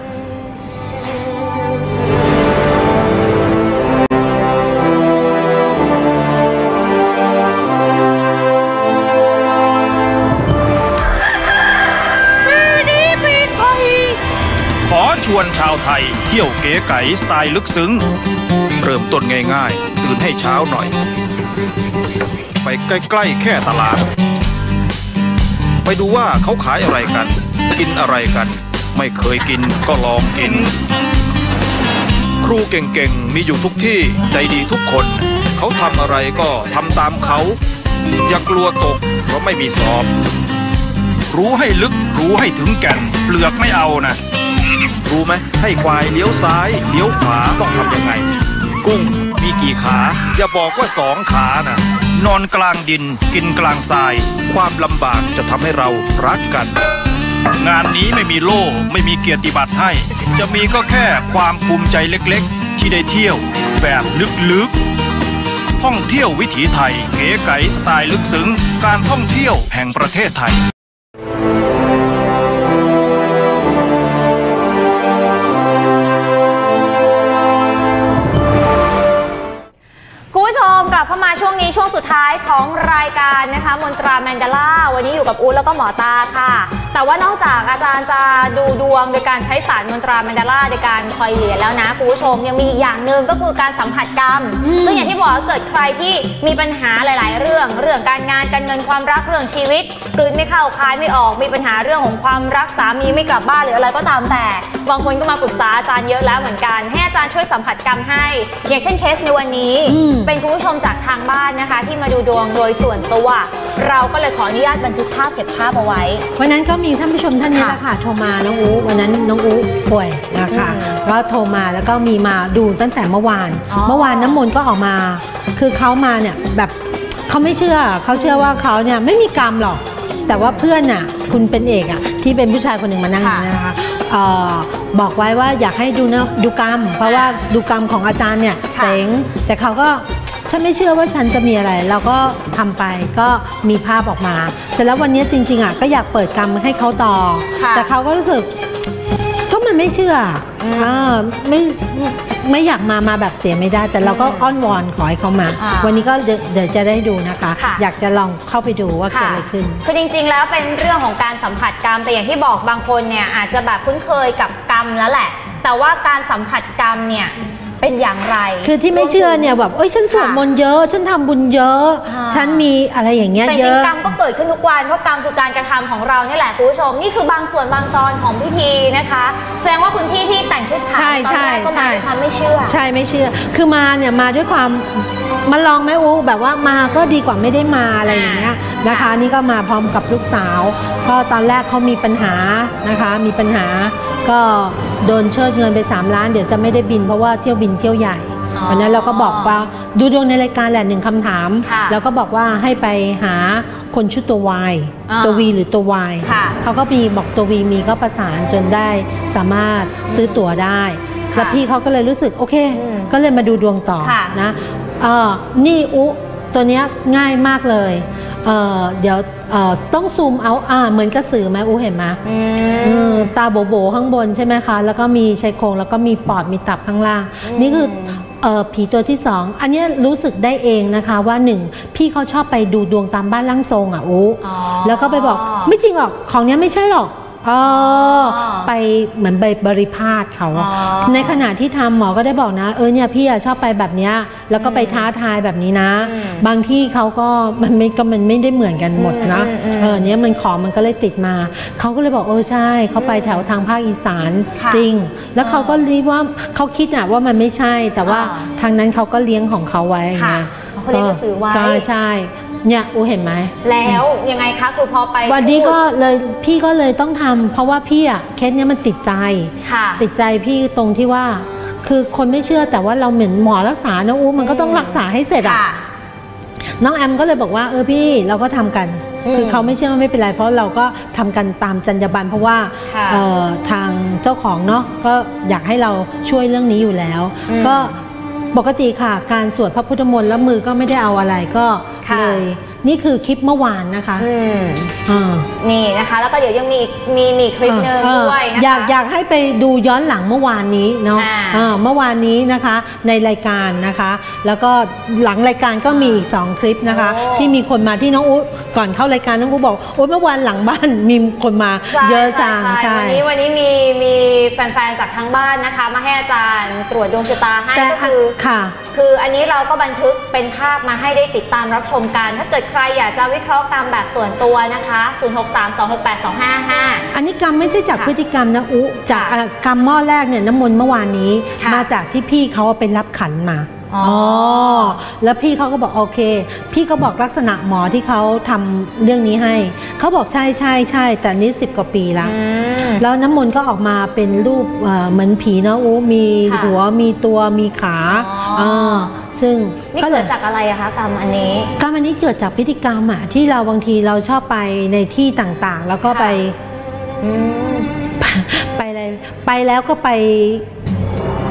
ขอชวนชาวไทยเที่ยวเก๋ไก๋สไตล์ลึกซึ้งเริ่มต้นง่ายๆตื่นให้เช้าหน่อยไปใกล้ๆแค่ตลาดไปดูว่าเขาขายอะไรกันกินอะไรกันไม่เคยกินก็ลองกินครูเก่งๆมีอยู่ทุกที่ใจดีทุกคนเขาทำอะไรก็ทำตามเขาอย่ากลัวตกเพราะไม่มีสอบรู้ให้ลึกรู้ให้ถึงแก่นเปลือกไม่เอานะรู้ไหมให้ควายเลี้ยวซ้ายเลี้ยวขวาต้องทำยังไงกุ้งมีกี่ขาอย่าบอกว่าสองขานะนอนกลางดินกินกลางทรายความลำบากจะทำให้เรารักกันงานนี้ไม่มีโล่ไม่มีเกียรติบัตรให้จะมีก็แค่ความภูมิใจเล็กๆที่ได้เที่ยวแบบลึกๆท่องเที่ยววิถีไทยเก๋ไก๋สไตล์ลึกซึ้งการท่องเที่ยวแห่งประเทศไทยคุณผู้ชมกลับเข้ามาช่วงนี้ช่วงสุดท้ายของรายการนะคะมนตราแมนดาล่าวันนี้อยู่กับอู๊ดแล้วก็หมอตาค่ะแต่ว่านอกจากอาจารย์จะดูดวงโดยการใช้ศาสตร์มนตราแมนดาล่าในการคอยเหรียญแล้วนะคุณผู้ชมยังมีอีกอย่างหนึ่งก็คือการสัมผัสกรรมซึ่งอย่างที่บอกเกิดใครที่มีปัญหาหลายๆเรื่องเรื่องการงานการเงินความรักเรื่องชีวิตกลืนไม่เข้าคายไม่ออกมีปัญหาเรื่องของความรักสามีไม่กลับบ้านหรืออะไรก็ตามแต่บางคนก็มาปรึกษาอาจารย์เยอะแล้วเหมือนกันให้อาจารย์ช่วยสัมผัสกรรมให้อย่างเช่นเคสในวันนี้เป็นคุณผู้ชมจากทางบ้านนะคะที่มาดูดวงโดยส่วนตัวเราก็เลยขออนุญาตบันทึกภาพเก็บภาพเอาไว้วันนั้นก็มีท่านผู้ชมท่านนี้แหละค่ะโทรมาน้องอู๋วันนั้นน้องอู๋ป่วยนะคะก็โทรมาแล้วก็มีมาดูตั้งแต่เมื่อวานเมื่อวานน้ำมนต์ก็ออกมาคือเขามาเนี่ยแบบเขาไม่เชื่อเขาเชื่อว่าเขาเนี่ยไม่มีกรรมหรอกแต่ว่าเพื่อนน่ะคุณเป็นเอกอ่ะที่เป็นผู้ชายคนหนึ่งมานั่งนี่นะคะบอกไว้ว่าอยากให้ดูนะดูกรรมเพราะว่าดูกรรมของอาจารย์เนี่ยเจ๋งแต่เขาก็ฉันไม่เชื่อว่าฉันจะมีอะไรเราก็ทำไปก็มีภาพออกมาเสร็จแล้ววันนี้จริงๆอ่ะก็อยากเปิดกรรมให้เขาต่อแต่เขาก็รู้สึกก็มันไม่เชื่ออ่าไม่ไม่อยากมามาแบบเสียไม่ได้แต่เราก็อ้อนวอนขอให้เขามาวันนี้ก็เดี๋ยวจะได้ดูนะคะอยากจะลองเข้าไปดูว่าเกิดอะไรขึ้นคือจริงๆแล้วเป็นเรื่องของการสัมผัสกรรมแต่อย่างที่บอกบางคนเนี่ยอาจจะแบบคุ้นเคยกับกรรมแล้วแหละแต่ว่าการสัมผัสกรรมเนี่ยเป็นอย่างไรคือที่ไม่เชื่อเนี่ยแบบเอ้ยฉันสวดมนต์เยอะฉันทำบุญเยอะฉันมีอะไรอย่างเงี้ยเยอะแต่จริงกรรมก็เกิดขึ้นทุกวันเพราะกรรมคือการกระทำของเราเนี่ยแหละคุณผู้ชมนี่คือบางส่วนบางตอนของพิธีนะคะแสดงว่าคุณพี่ที่แต่งชุดขาวตอนแรกก็มาด้วยความไม่เชื่อใช่ไม่เชื่อคือมาเนี่ยมาด้วยความมาลองแม่อูแบบว่ามาก็ดีกว่าไม่ได้มาอะไรอย่างเงี้ยนะคะนี่ก็มาพร้อมกับลูกสาวก็ตอนแรกเขามีปัญหานะคะมีปัญหาก็โดนเชิดเงินไปสามล้านเดี๋ยวจะไม่ได้บินเพราะว่าเที่ยวบินเที่ยวใหญ่วันนั้นเราก็บอกว่าดูดวงในรายการแหละหนึ่งคำถามแล้วก็บอกว่าให้ไปหาคนชื่อตัว Y ตัว V หรือตัว Y เขาก็มีบอกตัว V มีก็ประสานจนได้สามารถซื้อตั๋วได้แล้วพี่เขาก็เลยรู้สึกโอเคก็เลยมาดูดวงต่อนะนี่อุตัวเนี้ยง่ายมากเลยเเดี๋ยวต้องซูมเอาอ่าเหมือนกระสือไหมอูเห็นไหมตาโบโบข้างบนใช่ไหมคะแล้วก็มีชายโครงแล้วก็มีปอดมีตับข้างล่างนี่คือผีตัวที่สองอันนี้รู้สึกได้เองนะคะว่าหนึ่งพี่เขาชอบไปดูดวงตามบ้านร่างทรงอ่ะอูแล้วก็ไปบอกไม่จริงหรอกของนี้ไม่ใช่หรอกอ๋อไปเหมือนไปบริพาทเขาในขณะที่ทำหมอก็ได้บอกนะเออเนี่ยพี่ชอบไปแบบเนี้ยแล้วก็ไปท้าทายแบบนี้นะบางที่เขาก็มันไม่ก็มันไม่ได้เหมือนกันหมดนะเออเนี้ยมันของมันก็เลยติดมาเขาก็เลยบอกเออใช่เขาไปแถวทางภาคอีสานจริงแล้วเขาก็รีบว่าเขาคิดอะว่ามันไม่ใช่แต่ว่าทางนั้นเขาก็เลี้ยงของเขาไว้ไงเขาเลี้ยงกระสือไว้ใช่เนี่ยอูเห็นไหมแล้วยังไงคะคือพอไปวันนี้ก็เลยพี่ก็เลยต้องทำเพราะว่าพี่อะเคสเนี้ยมันติดใจติดใจพี่ตรงที่ว่าคือคนไม่เชื่อแต่ว่าเราเหมือนหมอรักษานะอูมันก็ต้องรักษาให้เสร็จอะน้องแอมก็เลยบอกว่าเออพี่เราก็ทำกันคือเขาไม่เชื่อไม่เป็นไรเพราะเราก็ทำกันตามจรรยาบรรณเพราะว่าทางเจ้าของเนาะก็อยากให้เราช่วยเรื่องนี้อยู่แล้วก็ปกติค่ะการสวดพระพุทธมนต์แล้วมือก็ไม่ได้เอาอะไรก็เลยนี่คือคลิปเมื่อวานนะคะนี่นะคะแล้วก็เดี๋ยวยังมีมีมีคลิปหนึ่งด้วยนะคะอยากอยากให้ไปดูย้อนหลังเมื่อวานนี้เนาะเมื่อวานนี้นะคะในรายการนะคะแล้วก็หลังรายการก็มีอีกสองคลิปนะคะที่มีคนมาที่น้องอุ๊ก่อนเข้ารายการน้องอุ๊บอกโอ๊ยเมื่อวานหลังบ้านมีคนมาเยอะจังใช่วันนี้วันนี้มีมีแฟนๆจากทั้งบ้านนะคะมาให้อาจารย์ตรวจดวงชะตาให้ก็คือค่ะคืออันนี้เราก็บันทึกเป็นภาพมาให้ได้ติดตามรับชมกันถ้าเกิดใครอยากจะวิเคราะห์กรรมแบบส่วนตัวนะคะศูนย์ หก สาม สอง หก แปด สอง ห้า ห้าอันนี้กรรมไม่ใช่จากพฤติกรรมนะอุจากกรรมหม้อแรกเนี่ยน้ำมนต์เมื่อวานนี้มาจากที่พี่เขาไปรับขันมาอ๋อแล้วพี่เขาก็บอกโอเคพี่ก็บอกลักษณะหมอที่เขาทำเรื่องนี้ให้เขาบอกใช่ใช่ใช่แต่นี้สิบกว่าปีแล้วแล้วน้ำมนต์ก็ออกมาเป็นรูปเหมือนผีเนาะอู้มีหัวมีตัวมีขาอ๋อซึ่งนี่เกิดจากอะไรอะคะกรรมอันนี้กรรมอันนี้เกิดจากพฤติกรรมอะที่เราบางทีเราชอบไปในที่ต่างๆแล้วก็ไปไปอะไรไปแล้วก็ไป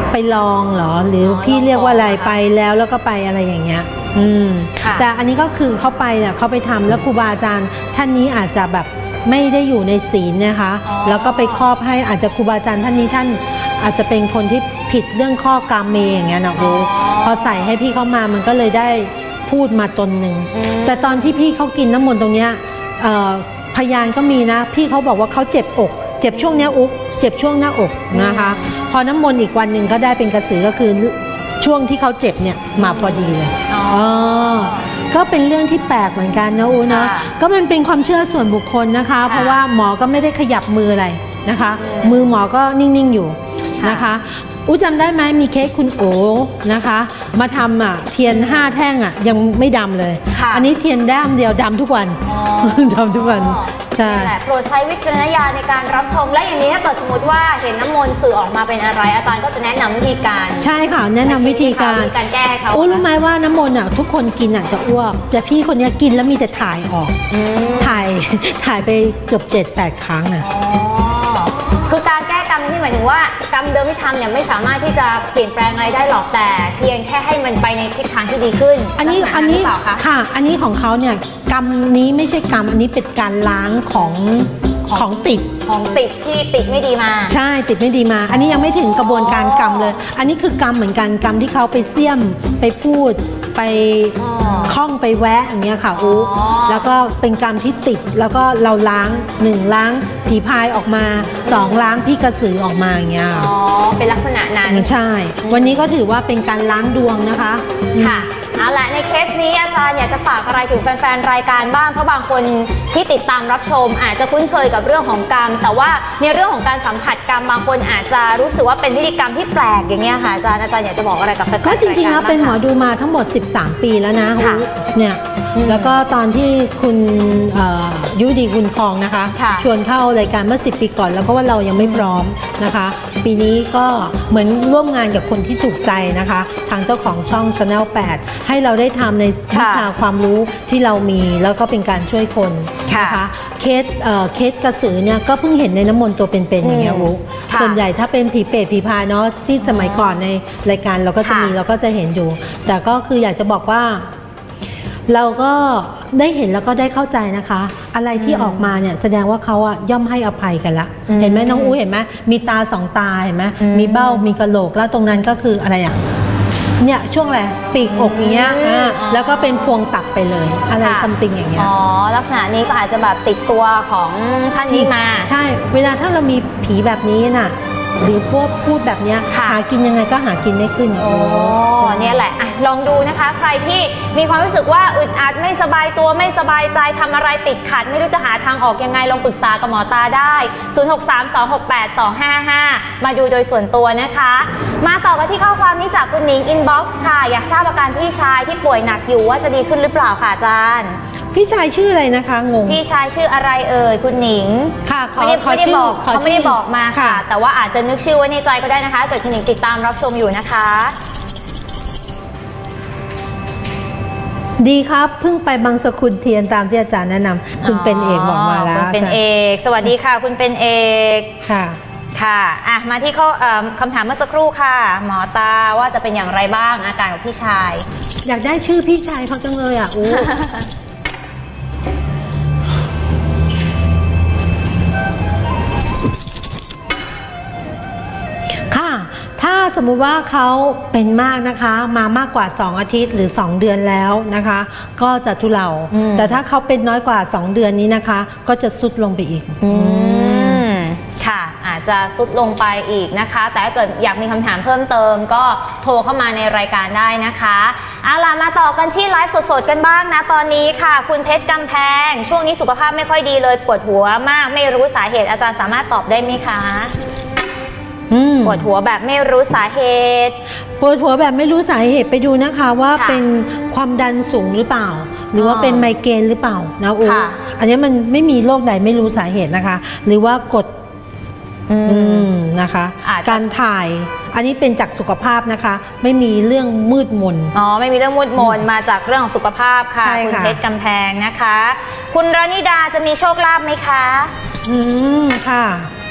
ไปลองเหรอหรือพี่เรียกว่าอะไรไปแล้วแล้วก็ไปอะไรอย่างเงี้ยอืมแต่อันนี้ก็คือเขาไปเนี่ยเขาไปทำแล้วครูบาอาจารย์ท่านนี้อาจจะแบบไม่ได้อยู่ในศีลนะคะแล้วก็ไปครอบให้อาจจะครูบาอาจารย์ท่านนี้ท่านอาจจะเป็นคนที่ผิดเรื่องข้อกามเมอย่างเงี้ยนะโอ้พอใส่ให้พี่เข้ามามันก็เลยได้พูดมาตนหนึ่งแต่ตอนที่พี่เขากินน้ำมนต์ตรงเนี้ยพยานก็มีนะพี่เขาบอกว่าเขาเจ็บอกเจ็บช่วงเนี้ยอุ๊บเจ็บช่วงหน้าอกนะคะพอน้ำมนต์อีกวันหนึ่งก็ได้เป็นกระสือก็คือช่วงที่เขาเจ็บเนี่ยมาพอดีเลยอ๋อก็เป็นเรื่องที่แปลกเหมือนกันนะอูนะก็มันเป็นความเชื่อส่วนบุคคลนะคะเพราะว่าหมอก็ไม่ได้ขยับมืออะไรนะคะมือหมอก็นิ่งๆอยู่นะคะอูจำได้ไหมมีเคสคุณโอนะคะมาทำอ่ะเทียนห้าแท่งอ่ะยังไม่ดำเลยอันนี้เทียนด้ามเดียวดำทุกวันดำทุกวันใช่แหละโปรดใช้วิจารณญาณในการรับชมและอย่างนี้ถ้าเกิดสมมติว่าเห็นน้ำมนต์สื่อออกมาเป็นอะไรอาจารย์ก็จะแนะนำวิธีการใช่ค่ะแนะนำวิธีการการแก้ให้เขาอู้รู้ไหมว่าน้ำมนต์อ่ะทุกคนกินอ่ะจะอ้วกแต่พี่คนนี้กินแล้วมีแต่ถ่ายออกถ่ายถ่ายไปเกือบเจ็ดแปดครั้งอ่ะคือการแก้กรรมนี่หมายถึงว่ากรรมเดิมที่ทำเนี่ยไม่สามารถที่จะเปลี่ยนแปลงอะไรได้หรอกแต่เพียงแค่ให้มันไปในทิศทางที่ดีขึ้นอันนี้อันนี้ค่ะอันนี้ของเขาเนี่ยกรรมนี้ไม่ใช่กรรมอันนี้เป็นการล้างของของติดของติดที่ติดไม่ดีมาใช่ติดไม่ดีมาอันนี้ยังไม่ถึงกระบวนการกรรมเลยอันนี้คือกรรมเหมือนกันกรรมที่เขาไปเสี่ยมไปพูดไปคล้องไปแวะอย่างเงี้ยค่ะอู้แล้วก็เป็นกรรมที่ติดแล้วก็เราล้างหนึ่งล้างผีพายออกมาสองล้างพี่กระสือออกมาอย่างเงี้ยอ๋อเป็นลักษณะนั้นใช่วันนี้ก็ถือว่าเป็นการล้างดวงนะคะค่ะเอาละในเคสนี้อาจารย์อยากจะฝากอะไรถึงแฟนๆรายการบ้างเพราะบางคนที่ติดตามรับชมอาจจะคุ้นเคยกับเรื่องของกรรมแต่ว่าในเรื่องของการสัมผัสกรรมบางคนอาจจะรู้สึกว่าเป็นพิธีกรรมที่แปลกอย่างเงี้ยค่ะอาจารย์อาจารย์อยากจะบอกอะไรกับแฟนๆก็จริงๆแล้วเป็นหมอดูมาทั้งหมดสิบสามปีแล้วนะเนี่ยแล้วก็ตอนที่คุณยุดีคุณคองนะคะชวนเข้ารายการเมื่อสิบปีก่อนแล้วก็ว่าเรายังไม่พร้อมนะคะปีนี้ก็เหมือนร่วมงานกับคนที่ถูกใจนะคะทางเจ้าของช่อง Channel แปดให้เราได้ทำในวิชาความรู้ที่เรามีแล้วก็เป็นการช่วยคนนะคะเคสเคสกระสือเนี่ยก็เพิ่งเห็นในน้ำมนต์ตัวเป็นๆอย่างเงี้ยอุ๊ส่วนใหญ่ถ้าเป็นผีเปรตผีพายเนาะที่สมัยก่อนในรายการเราก็จะมีเราก็จะเห็นอยู่แต่ก็คืออยากจะบอกว่าเราก็ได้เห็นแล้วก็ได้เข้าใจนะคะอะไรที่ออกมาเนี่ยแสดงว่าเขาอะย่อมให้อภัยกันละเห็นไหมน้องอู้เห็นไหมมีตาสองตาเห็นไหมมีเบ้ามีกระโหลกแล้วตรงนั้นก็คืออะไรอะเนี่ยช่วงอะไรปีกอกเนี้ยแล้วก็เป็นพวงตับไปเลยอะไรซัมติงอย่างเงี้ยอ๋อลักษณะนี้ก็อาจจะแบบติดตัวของท่านนี้มาใช่เวลาถ้าเรามีผีแบบนี้น่ะหรือพวกพูดแบบนี้หากินยังไงก็หากินไม่ขึ้นโอ้เนี่ยแหละลองดูนะคะใครที่มีความรู้สึกว่าอึดอัดไม่สบายตัวไม่สบายใจทำอะไรติดขัดไม่รู้จะหาทางออกยังไงลองปรึกษากับหมอตาได้ศูนย์ หก สาม สอง หก แปด สอง ห้า ห้ามาดูโดยส่วนตัวนะคะมาต่อกันที่ข้อความนี้จากคุณหนิงอินบ็อกซ์ค่ะอยากทราบอาการพี่ชายที่ป่วยหนักอยู่ว่าจะดีขึ้นหรือเปล่าค่ะอาจารย์พี่ชายชื่ออะไรนะคะงงพี่ชายชื่ออะไรเอ่ยคุณหนิงค่ะไม่ได้ไม่ได้บอกเขาไม่ได้บอกมาค่ะแต่ว่าอาจจะนึกชื่อไว้ในใจก็ได้นะคะเกิดคุณหนิงติดตามรับชมอยู่นะคะดีครับเพิ่งไปบางสกุลเทียนตามที่อาจารย์แนะนำคุณเป็นเอกบอกมาแล้วคุณเป็นเอกสวัสดีค่ะคุณเป็นเอกค่ะค่ะอ่ะมาที่ข้อคำถามเมื่อสักครู่ค่ะหมอตาว่าจะเป็นอย่างไรบ้างอาการของพี่ชายอยากได้ชื่อพี่ชายเขาจังเลยอ่ะอู้ค่ะถ้าสมมุติว่าเขาเป็นมากนะคะมามากกว่าสองอาทิตย์หรือสองเดือนแล้วนะคะก็จะทุเลาแต่ถ้าเขาเป็นน้อยกว่าสองเดือนนี้นะคะก็จะทรุดลงไปอีกค่ะอาจจะทรุดลงไปอีกนะคะแต่ถ้าเกิดอยากมีคำถามเพิ่มเติมก็โทรเข้ามาในรายการได้นะคะเอาล่ะมาต่อกันที่ไลฟ์สดๆกันบ้างนะตอนนี้ค่ะคุณเพชรกำแพงช่วงนี้สุขภาพไม่ค่อยดีเลยปวดหัวมากไม่รู้สาเหตุอาจารย์สามารถตอบได้ไหมคะปวดหัวแบบไม่รู้สาเหตุปวดหัวแบบไม่รู้สาเหตุไปดูนะคะว่าเป็นความดันสูงหรือเปล่าหรือว่าเป็นไมเกรนหรือเปล่านะอูอันนี้มันไม่มีโรคใดไม่รู้สาเหตุนะคะหรือว่ากดนะคะการถ่ายอันนี้เป็นจากสุขภาพนะคะไม่มีเรื่องมืดมนอ๋อไม่มีเรื่องมืดมนมาจากเรื่องของสุขภาพค่ะคุณเพชรกำแพงนะคะคุณรานิดาจะมีโชคลาภไหมคะอืมค่ะ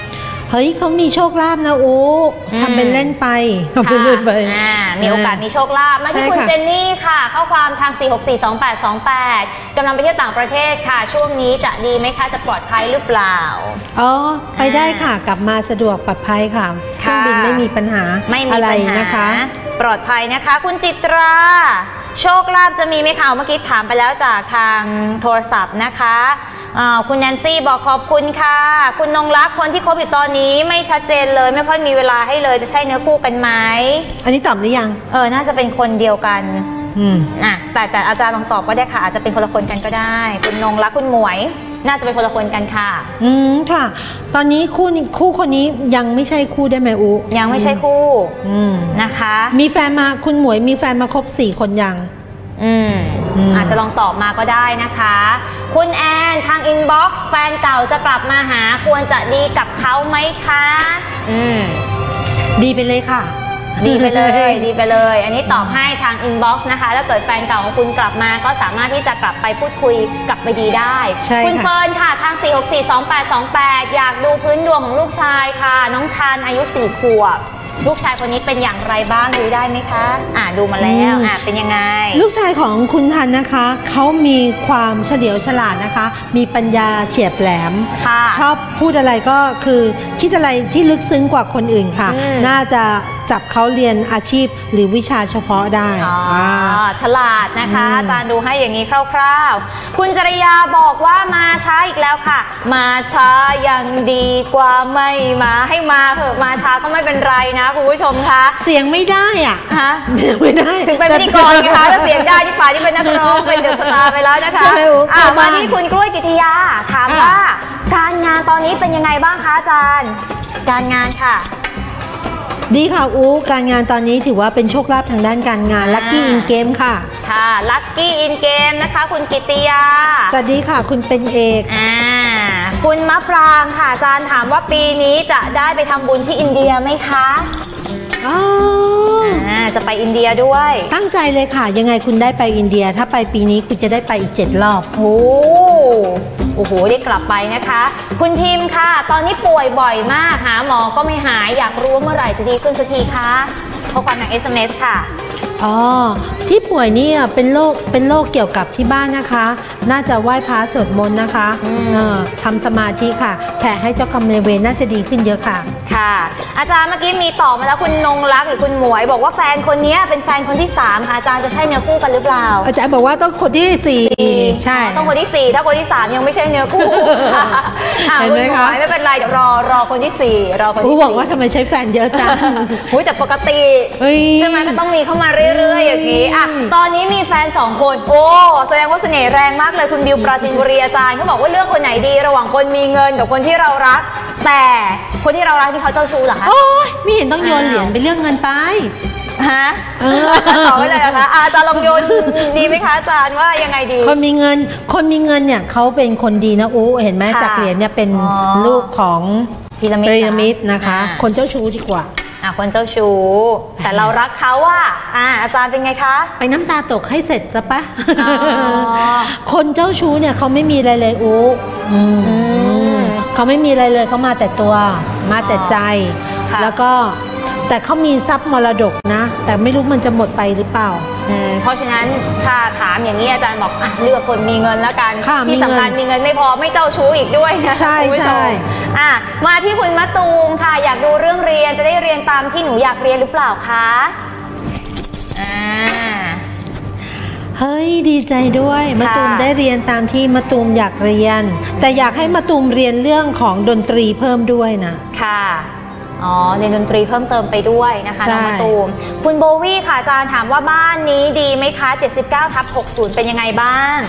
เฮ้ยเขามีโชคลาภนะอูทำเป็นเล่นไปทำเป็นเล่นไปมีโอกาสมีโชคลาภมาที่คุณเจนนี่ค่ะข้อความทางสี่ หก สี่ สอง แปด สอง แปดกำลังไปเที่ยวต่างประเทศค่ะช่วงนี้จะดีไหมคะจะปลอดภัยหรือเปล่าอ๋อไปได้ค่ะกลับมาสะดวกปลอดภัยค่ะเครื่องบินไม่มีปัญหาอะไรนะคะปลอดภัยนะคะคุณจิตราโชคลาภจะมีไหมคะเมื่อกี้ถามไปแล้วจากทางโทรศัพท์นะคะคุณแนนซี่บอกขอบคุณค่ะคุณนงรักคนที่คบอยู่ตอนนี้ไม่ชัดเจนเลยไม่ค่อยมีเวลาให้เลยจะใช่เนื้อคู่กันไหมอันนี้ตอบหรือยังเออน่าจะเป็นคนเดียวกันอืมอ่ะแต่แต่อาจารย์ลองตอบก็ได้ค่ะอาจจะเป็นคนละคนกันก็ได้คุณนงรักคุณหมวยน่าจะเป็นคนละคนกันค่ะอืมค่ะตอนนี้คู่คู่คนนี้ยังไม่ใช่คู่ได้ไหมอูยังไม่ใช่คู่อืมนะคะมีแฟนมาคุณหมวยมีแฟนมาครบสี่คนยังอืมอาจจะลองตอบมาก็ได้นะคะคุณแอนทางอินบ็อกซ์แฟนเก่าจะกลับมาหาควรจะดีกับเขาไหมคะอืมดีไปเลยค่ะดีไปเลยดีไปเลยอันนี้ตอบให้ทางอินบ็อกซ์นะคะแล้วเกิดแฟนเก่าของคุณกลับมาก็สามารถที่จะกลับไปพูดคุยกลับไปดีได้คุณเฟิร์นค่ะทางสี่ หก สี่ สอง แปด สอง แปดอยากดูพื้นดวงของลูกชายค่ะน้องทานอายุสี่ขวบลูกชายคนนี้เป็นอย่างไรบ้างดูได้ไหมคะอ่าดูมาแล้วอ่าเป็นยังไงลูกชายของคุณทันนะคะเขามีความเฉลียวฉลาดนะคะมีปัญญาเฉียบแหลมชอบพูดอะไรก็คือคิดอะไรที่ลึกซึ้งกว่าคนอื่นค่ะน่าจะจับเขาเรียนอาชีพหรือวิชาเฉพาะได้อ๋อฉลาดนะคะอาจารย์ดูให้อย่างนี้คร่าวๆคุณจริยาบอกว่ามาช้าอีกแล้วค่ะมาช้ายังดีกว่าไม่มาให้มาเถอะมาช้าก็ไม่เป็นไรนะคุณผู้ชมคะเสียงไม่ได้อ่ะฮะเสียงไม่ได้ถึงเป็นพิธีกรนะคะถ้าเสียงได้ที่ป่าที่เป็นนักร้องเป็นเดอะสตาร์ไปแล้วนะคะอ่ะมาที่คุณกล้วยกิติยาถามว่าการงานตอนนี้เป็นยังไงบ้างคะอาจารย์การงานค่ะดีค่ะอูการงานตอนนี้ถือว่าเป็นโชคลาภทางด้านการงานลัคกี้อินเกมค่ะค่ะลัคกี้อินเกมนะคะคุณกิติยาสวัสดีค่ะคุณเป็นเอกอ่าคุณมะปรางค่ะอาจารย์ถามว่าปีนี้จะได้ไปทำบุญที่อินเดียไหมคะอ๋อจะไปอินเดียด้วยตั้งใจเลยค่ะยังไงคุณได้ไปอินเดียถ้าไปปีนี้คุณจะได้ไปอีกเจ็ดรอบโอ้โอ้โหได้กลับไปนะคะคุณพิมพ์ค่ะตอนนี้ป่วยบ่อยมากหาหมอก็ไม่หายอยากรู้เมื่อไหร่จะดีขึ้นสักทีคะข้อความทาง เอส เอ็ม เอส ค่ะอ๋อที่ป่วยนี่เป็นโรคเป็นโรคเกี่ยวกับที่บ้านนะคะน่าจะไหว้พระสวดมนต์นะคะทำสมาธิค่ะแผ่ให้เจ้ากรรมนายเวรน่าจะดีขึ้นเยอะค่ะค่ะอาจารย์เมื่อกี้มีตอบมาแล้วคุณนงรักหรือคุณหมวยบอกว่าแฟนคนนี้เป็นแฟนคนที่สามค่ะอาจารย์จะใช่เนื้อคู่กันหรือเปล่าอาจารย์บอกว่าต้องคนที่สี่ใช่ต้องคนที่สี่ถ้าคนที่สามยังไม่ใช่เนื้อคู่คุณหมวยไม่เป็นไรเดี๋ยวรอรอคนที่สี่รอคนที่สี่บอกว่าทำไมใช้แฟนเยอะจังอุ้ยแต่ปกติใช่ไหมก็ต้องมีเข้ามาเรื่อยๆอย่างนี้อ่ะตอนนี้มีแฟนสองคนโอ้แสดงว่าเสน่ห์แรงมากเลยคุณบิวปราจินบุรีอาจารย์เขาบอกว่าเลือกคนไหนดีระหว่างคนมีเงินกับคนที่เรารักแต่คนที่เรารักที่เขาเจ้าชู้เหรอคะโอ้ยไม่เห็นต้องโยนเหรียญไปเรื่องเงินไปฮะตอบไปเลยนะคะอาจารย์ลองโยนดีไหมคะอาจารย์ว่ายังไงดีคนมีเงินคนมีเงินเนี่ยเขาเป็นคนดีนะอู้เห็นไหมจากเหรียญเนี่ยเป็นลูกของพีระมิดนะคะคนเจ้าชู้ดีกว่าอ่ะคนเจ้าชู้แต่เรารักเขาอ่ะอ่าอาจารย์เป็นไงคะไปน้ำตาตกให้เสร็จซะปะคนเจ้าชู้เนี่ยเขาไม่มีอะไรเลยอู้เขาไม่มีอะไรเลยเขามาแต่ตัวมาแต่ใจแล้วก็แต่เขามีทรัพย์มรดกนะแต่ไม่รู้มันจะหมดไปหรือเปล่าเพราะฉะนั้นถ้าถามอย่างนี้อาจารย์บอกอ่ะเลือกคนมีเงินแล้วกันที่สำคัญมีเงินไม่พอไม่เจ้าชู้อีกด้วยนะใช่ใช่อ่ะมาที่คุณมะตูมค่ะอยากดูเรื่องเรียนจะได้เรียนตามที่หนูอยากเรียนหรือเปล่าคะอ่าเฮ้ยดีใจด้วยมะตูมได้เรียนตามที่มะตูมอยากเรียนแต่อยากให้มะตูมเรียนเรื่องของดนตรีเพิ่มด้วยนะค่ะอ๋อเรียนดนตรีเพิ่มเติมไปด้วยนะคะน้องมะตูมคุณโบวี่ค่ะอาจารย์ถามว่าบ้านนี้ดีไหมคะเจ็ดสิบเก้าทับหกสิบเป็นยังไงบ้าง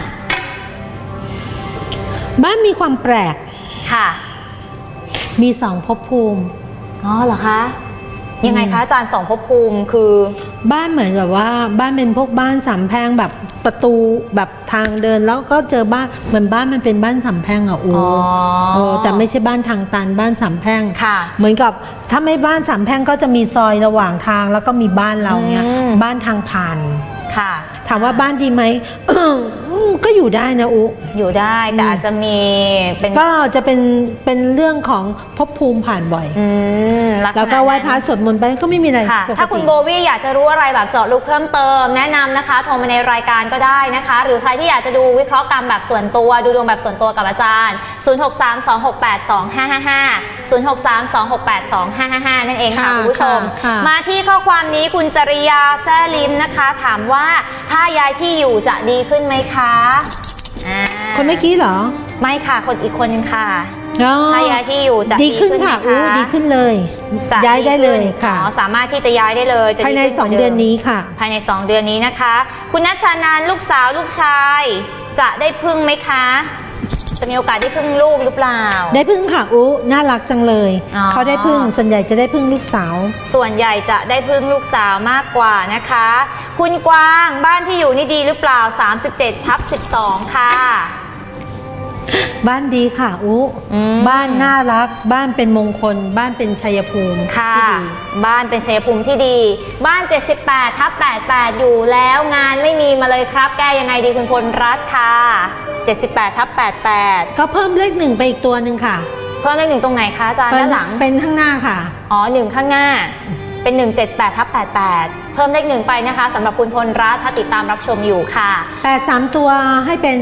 บ้านมีความแปลกค่ะมีสองภพภูมิอ๋อเหรอคะยังไงคะอาจารย์สองภพภูมิคือบ้านเหมือนแบบว่าบ้านเป็นพวกบ้านสามแพร่งแบบประตูแบบทางเดินแล้วก็เจอบ้านเหมือนบ้านมันเป็นบ้านสามแพร่งอ่ะโอ้แต่ไม่ใช่บ้านทางตันบ้านสามแพร่งเหมือนกับถ้าไม่บ้านสามแพร่งก็จะมีซอยระหว่างทางแล้วก็มีบ้านเราเนี่ยบ้านทางผ่านค่ะถามว่าบ้านดีไหม ก็อยู่ได้นะอุอยู่ได้แต่อาจจะมีเป็นก็จะเป็นเป็นเรื่องของภพภูมิผ่านบ่อยแล้วก็ไหว้พระสวดมนต์ไปก็ไม่มีอะไรถ้าคุณโบวี่อยากจะรู้อะไรแบบเจาะลึกเพิ่มเติมแนะนำนะคะโทรมาในรายการก็ได้นะคะหรือใครที่อยากจะดูวิเคราะห์กรรมแบบส่วนตัวดูดวงแบบส่วนตัวกับอาจารย์ศูนย์ หก สาม สอง หก แปด สอง ห้า ห้า ห้า ศูนย์ หก สาม สอง หก แปด สอง ห้า ห้า ห้านั่นเองค่ะคุณผู้ชมมาที่ข้อความนี้คุณจริยาแซ่ลิมนะคะถามว่าถ้าย้ายที่อยู่จะดีขึ้นไหมคะคนเมื่อกี้เหรอไม่ค่ะคนอีกคนนึงค่ะถ้าย้ายที่อยู่จะดีขึ้นค่ะอู้ดีขึ้นเลยย้ายได้เลยค่ะสามารถที่จะย้ายได้เลยภายในสองเดือนนี้ค่ะภายในสองเดือนนี้นะคะคุณณัชชานานลูกสาวลูกชายจะได้พึ่งไหมคะจะมีโอกาสได้พึ่งลูกหรือเปล่าได้พึ่งค่ะอู้น่ารักจังเลยเขาได้พึ่งส่วนใหญ่จะได้พึ่งลูกสาวส่วนใหญ่จะได้พึ่งลูกสาวมากกว่านะคะคุณกวางบ้านที่อยู่นี่ดีหรือเปล่าสามสิบเจ็ดทับสิบสองค่ะบ้านดีค่ะอู้บ้านน่ารักบ้านเป็นมงคลบ้านเป็นชัยภูมิค่ะบ้านเป็นชัยภูมิที่ดีบ้านเจ็ดสิบแปดทับแปดสิบแปดอยู่แล้วงานไม่มีมาเลยครับแก้ยังไงดีคุณพลรัตน์ค่ะเจ็ดสิบแปดทับแปดสิบแปดก็เพิ่มเลขหนึ่งไปอีกตัวหนึ่งค่ะเพิ่มเลขหนึ่งตรงไหนคะอาจารย์ด้านหลังเป็นข้างหน้าค่ะอ๋อหนึ่งข้างหน้าเป็นหนึ่งเจ็ดแปดทับแปดสิบแปดเพิ่มเลขหนึ่งไปนะคะสำหรับคุณพลรัตน์ถ้าติดตามรับชมอยู่ค่ะแปดสามตัวให้เป็น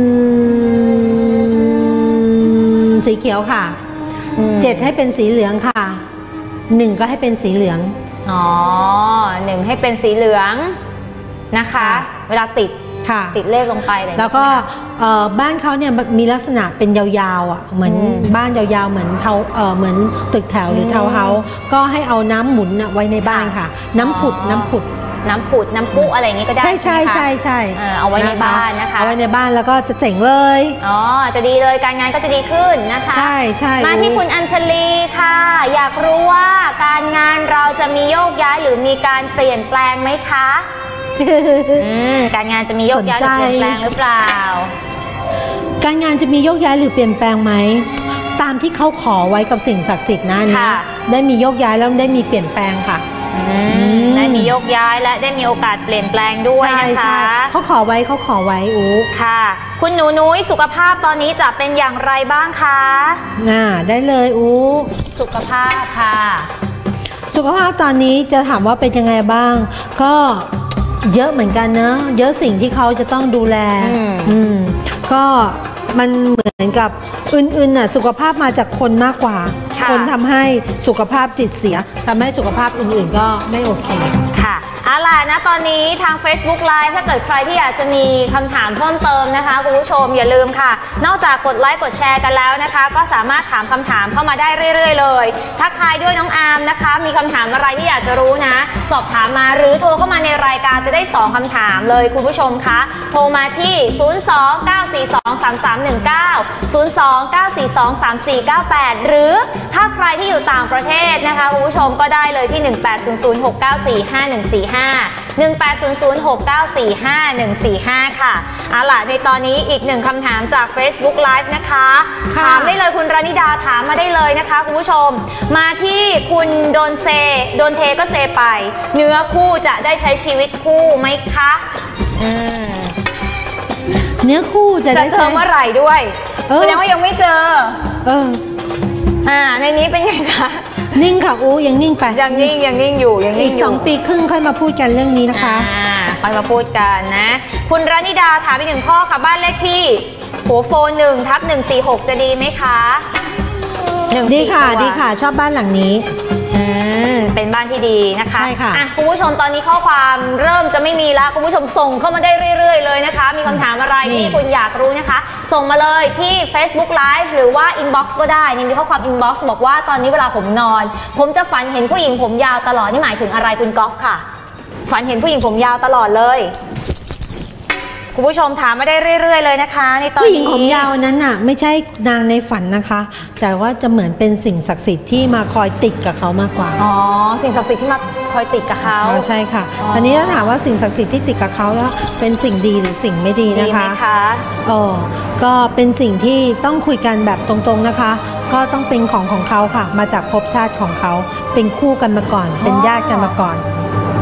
สีเขียวค่ะเจ็ดให้เป็นสีเหลืองค่ะหนึ่งก็ให้เป็นสีเหลืองอ๋อหนึ่งให้เป็นสีเหลืองนะคะเวลาติดติดเลขลงไปเลยแล้วก็บ้านเขาเนี่ยมีลักษณะเป็นยาวๆอ่ะเหมือนบ้านยาวๆเหมือนเทาเหมือนตึกแถวหรือเทาเฮาส์ก็ให้เอาน้ำหมุนไว้ในบ้านค่ะน้ำผุดน้ำผุดน้ำผุดน้ำพุอะไรอย่างนี้ก็ได้ใช่ใช่ใช่ใช่เอาไว้ในบ้านนะคะเอาไว้ในบ้านแล้วก็จะเจ๋งเลยอ๋อจะดีเลยการงานก็จะดีขึ้นนะคะใช่ใช่มาที่คุณอัญชลีค่ะอยากรู้ว่าการงานเราจะมีโยกย้ายหรือมีการเปลี่ยนแปลงไหมคะการงานจะมีโยกย้ายหรือเปลี่ยนแปลงหรือเปล่าการงานจะมีโยกย้ายหรือเปลี่ยนแปลงไหมตามที่เขาขอไว้กับสิ่งศักดิ์สิทธิ์นั่นนะได้มีโยกย้ายแล้วได้มีเปลี่ยนแปลงค่ะได้มีโยกย้ายและได้มีโอกาสเปลี่ยนแปลงด้วยนะคะเขาขอไว้เขาขอไว้อู้ค่ะคุณหนูนุ้ยสุขภาพตอนนี้จะเป็นอย่างไรบ้างคะอ่าได้เลยอู้สุขภาพค่ะสุขภาพตอนนี้จะถามว่าเป็นยังไงบ้างก็เยอะเหมือนกันนะเยอะสิ่งที่เขาจะต้องดูแลอืมก็มันเหมือนกับอื่นๆน่ะสุขภาพมาจากคนมากกว่าคนทำให้สุขภาพจิตเสียทำให้สุขภาพอื่นๆก็ไม่โอเคค่ะเอาล่ะนะตอนนี้ทาง Facebook Live ถ้าเกิดใครที่อยากจะมีคำถามเพิ่มเติมนะคะคุณผู้ชมอย่าลืมค่ะนอกจากกดไลค์กดแชร์กันแล้วนะคะก็สามารถถามคำถามเข้ามาได้เรื่อยๆเลยทักทายด้วยน้องอาร์มนะคะมีคำถามอะไรที่อยากจะรู้นะสอบถามมาหรือโทรเข้ามาในรายการจะได้สองคำถามเลยคุณผู้ชมคะโทรมาที่ศูนย์ สอง เก้า สี่ สอง สาม สาม หนึ่ง เก้า ศูนย์ สอง เก้า สี่ สอง สาม สี่ เก้า แปดหรือถ้าใครที่อยู่ต่างประเทศนะคะคุณผู้ชมก็ได้เลยที่หนึ่ง แปด ศูนย์ ศูนย์ หก เก้า สี่ ห้า หนึ่ง สี่ ห้า หนึ่ง แปด ศูนย์ ศูนย์ หก เก้า สี่ ห้า หนึ่ง สี่ ห้าค่ะเอาล่ะในตอนนี้อีกหนึ่งคำถามจาก Facebook Live นะคะถามได้เลยคุณรานิดาถามมาได้เลยนะคะคุณผู้ชมมาที่คุณโดนเซโดนเทก็เซไปเนื้อคู่จะได้ใช้ชีวิตคู่ไหมคะอืมเนื้อคู่จะได้เจอเมื่อไหร่ด้วยแสดงว่ายังไม่เจอเอออ่าในนี้เป็นไงคะนิ่งค่ะอู้ยังนิ่งไปยังนิ่งยังนิ่งอยู่ยังนิ่งอยู่อีกสองปีครึ่งค่อยมาพูดกันเรื่องนี้นะคะอ่าค่อยมาพูดกันนะคุณรานิดาถามอีกหนึ่งข้อค่ะบ้านเลขที่หัวโฟนหนึ่งทับหนึ่งสี่หกจะดีไหมคะดีค่ะดีค่ะชอบบ้านหลังนี้อืมเป็นบ้านที่ดีนะคะใช่ค่ะอ่ะคุณผู้ชมตอนนี้ข้อความเริ่มจะไม่มีแล้วคุณผู้ชมส่งเข้ามาได้เรื่อยๆเลยนะคะมีคำถามอะไรที่คุณอยากรู้นะคะส่งมาเลยที่ Facebook Live หรือว่า Inbox ก็ได้นี่มีข้อความ Inbox บอกว่าตอนนี้เวลาผมนอนผมจะฝันเห็นผู้หญิงผมยาวตลอดนี่หมายถึงอะไรคุณกอล์ฟค่ะฝันเห็นผู้หญิงผมยาวตลอดเลยคุณผู้ชมถามมาได้เรื่อยๆเลยนะคะในตอนนี้ผู้หญิงผมยาวนั้นน่ะไม่ใช่นางในฝันนะคะแต่ว่าจะเหมือนเป็นสิ่งศักดิ์สิทธิ์ที่มาคอยติดกับเขามากกว่าอ๋อสิ่งศักดิ์สิทธิ์ที่มาคอยติดกับเขาใช่ค่ะอันนี้ถ้าถามว่าสิ่งศักดิ์สิทธิ์ที่ติดกับเขาแล้วเป็นสิ่งดีหรือสิ่งไม่ดีนะคะดีไหมคะอ๋อก็เป็นสิ่งที่ต้องคุยกันแบบตรงๆนะคะก็ต้องเป็นของของเขาค่ะมาจากภพชาติของเขาเป็นคู่กันมาก่อนเป็นญาติกันมาก่อน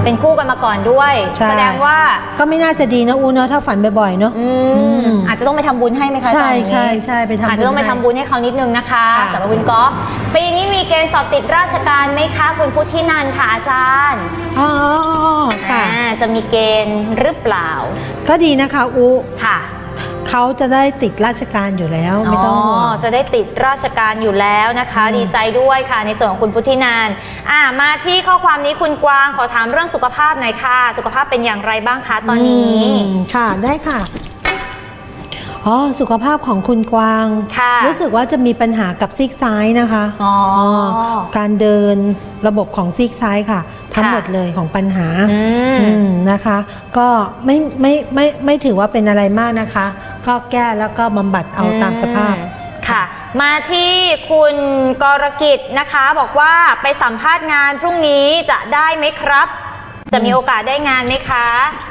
เป็นคู่กันมาก่อนด้วยแสดงว่าก็ไม่น่าจะดีนะอูเนาะถ้าฝันบ่อยๆเนาะอาจจะต้องไปทำบุญให้ไหมคะใช่ใช่ใช่ไปทำบุญอาจจะต้องไปทำบุญให้เขานิดนึงนะคะสำหรับคุณก๊อฟปีนี้มีเกณฑ์สอบติดราชการไหมคะคุณพุทธินันท์ค่ะอาจารย์อ๋อค่ะจะมีเกณฑ์หรือเปล่าก็ดีนะคะอูค่ะเขาจะได้ติดราชการอยู่แล้วไม่ต้องห่วงจะได้ติดราชการอยู่แล้วนะคะดีใจด้วยค่ะในส่วนของคุณพุทธินันท์อ่ามาที่ข้อความนี้คุณกวางขอถามเรื่องสุขภาพหน่อยค่ะสุขภาพเป็นอย่างไรบ้างคะตอนนี้ค่ะได้ค่ะอ๋อสุขภาพของคุณกวางรู้สึกว่าจะมีปัญหากับซีกซ้ายนะคะอ๋อการเดินระบบของซีกซ้ายค่ะทั้งหมดเลยของปัญหานะคะ ก็ไม่ไม่ไม่ไม่ถือว่าเป็นอะไรมากนะคะก็แก้แล้วก็บำบัดเอาตามสภาพค่ะมาที่คุณกรกิจนะคะบอกว่าไปสัมภาษณ์งานพรุ่งนี้จะได้ไหมครับจะมีโอกาสได้งานไหมคะ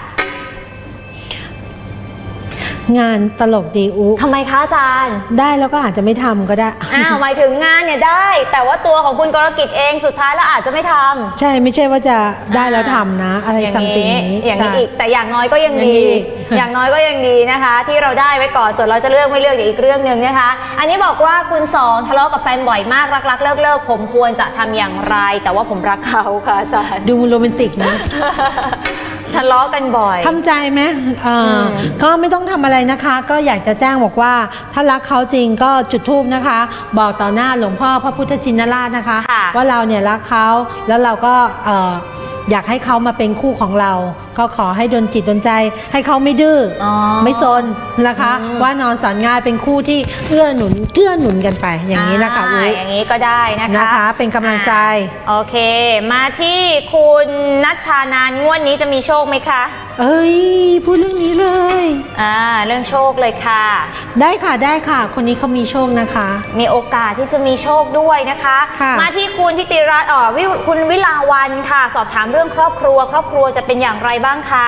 งานตลกดีอูทำไมคะอาจารย์ได้แล้วก็อาจจะไม่ทำก็ได้อ้าวหมายถึงงานเนี่ยได้แต่ว่าตัวของคุณกรกิจเองสุดท้ายแล้วอาจจะไม่ทำใช่ไม่ใช่ว่าจะได้แล้วทำนะอะไรซัมติงนี้อย่างนี้อีกแต่อย่างน้อยก็ยังดีอย่างน้อยก็ยังดีนะคะที่เราได้ไว้ก่อนส่วนเราจะเลือกไม่เลือกอีกเรื่องหนึ่งนะคะอันนี้บอกว่าคุณสองทะเลาะกับแฟนบ่อยมากรักๆเลิกเลิกผมควรจะทำอย่างไรแต่ว่าผมรักเขาค่ะอาจารย์ดูโรแมนติกนะทะเลาะกันบ่อยทำใจไหมก็ไม่ต้องทำอะไรนะคะก็อยากจะแจ้งบอกว่าถ้ารักเขาจริงก็จุดธูปนะคะบอกต่อหน้าหลวงพ่อพระพุทธชินราชนะคะว่าเราเนี่ยรักเขาแล้วเราก็อยากให้เขามาเป็นคู่ของเราก็ขอให้ดลจิตดลใจให้เขาไม่ดื้อไม่ซนนะคะว่านอนสอนง่ายเป็นคู่ที่เอื้อหนุนเกื้อหนุนกันไปอย่างนี้นะคะอย่างนี้ก็ได้นะคะนะคะเป็นกำลังใจโอเคมาที่คุณนัชชานานงวดนี้จะมีโชคไหมคะเอ้ยพูดเรื่องนี้เลยอ่าเรื่องโชคเลยค่ะได้ค่ะได้ค่ะคนนี้เขามีโชคนะคะมีโอกาสที่จะมีโชคด้วยนะคะมาที่คุณทิติรัตน์อ๋อคุณวิลาวันค่ะสอบถามเรื่องครอบครัวครอบครัวจะเป็นอย่างไรบ้างคะ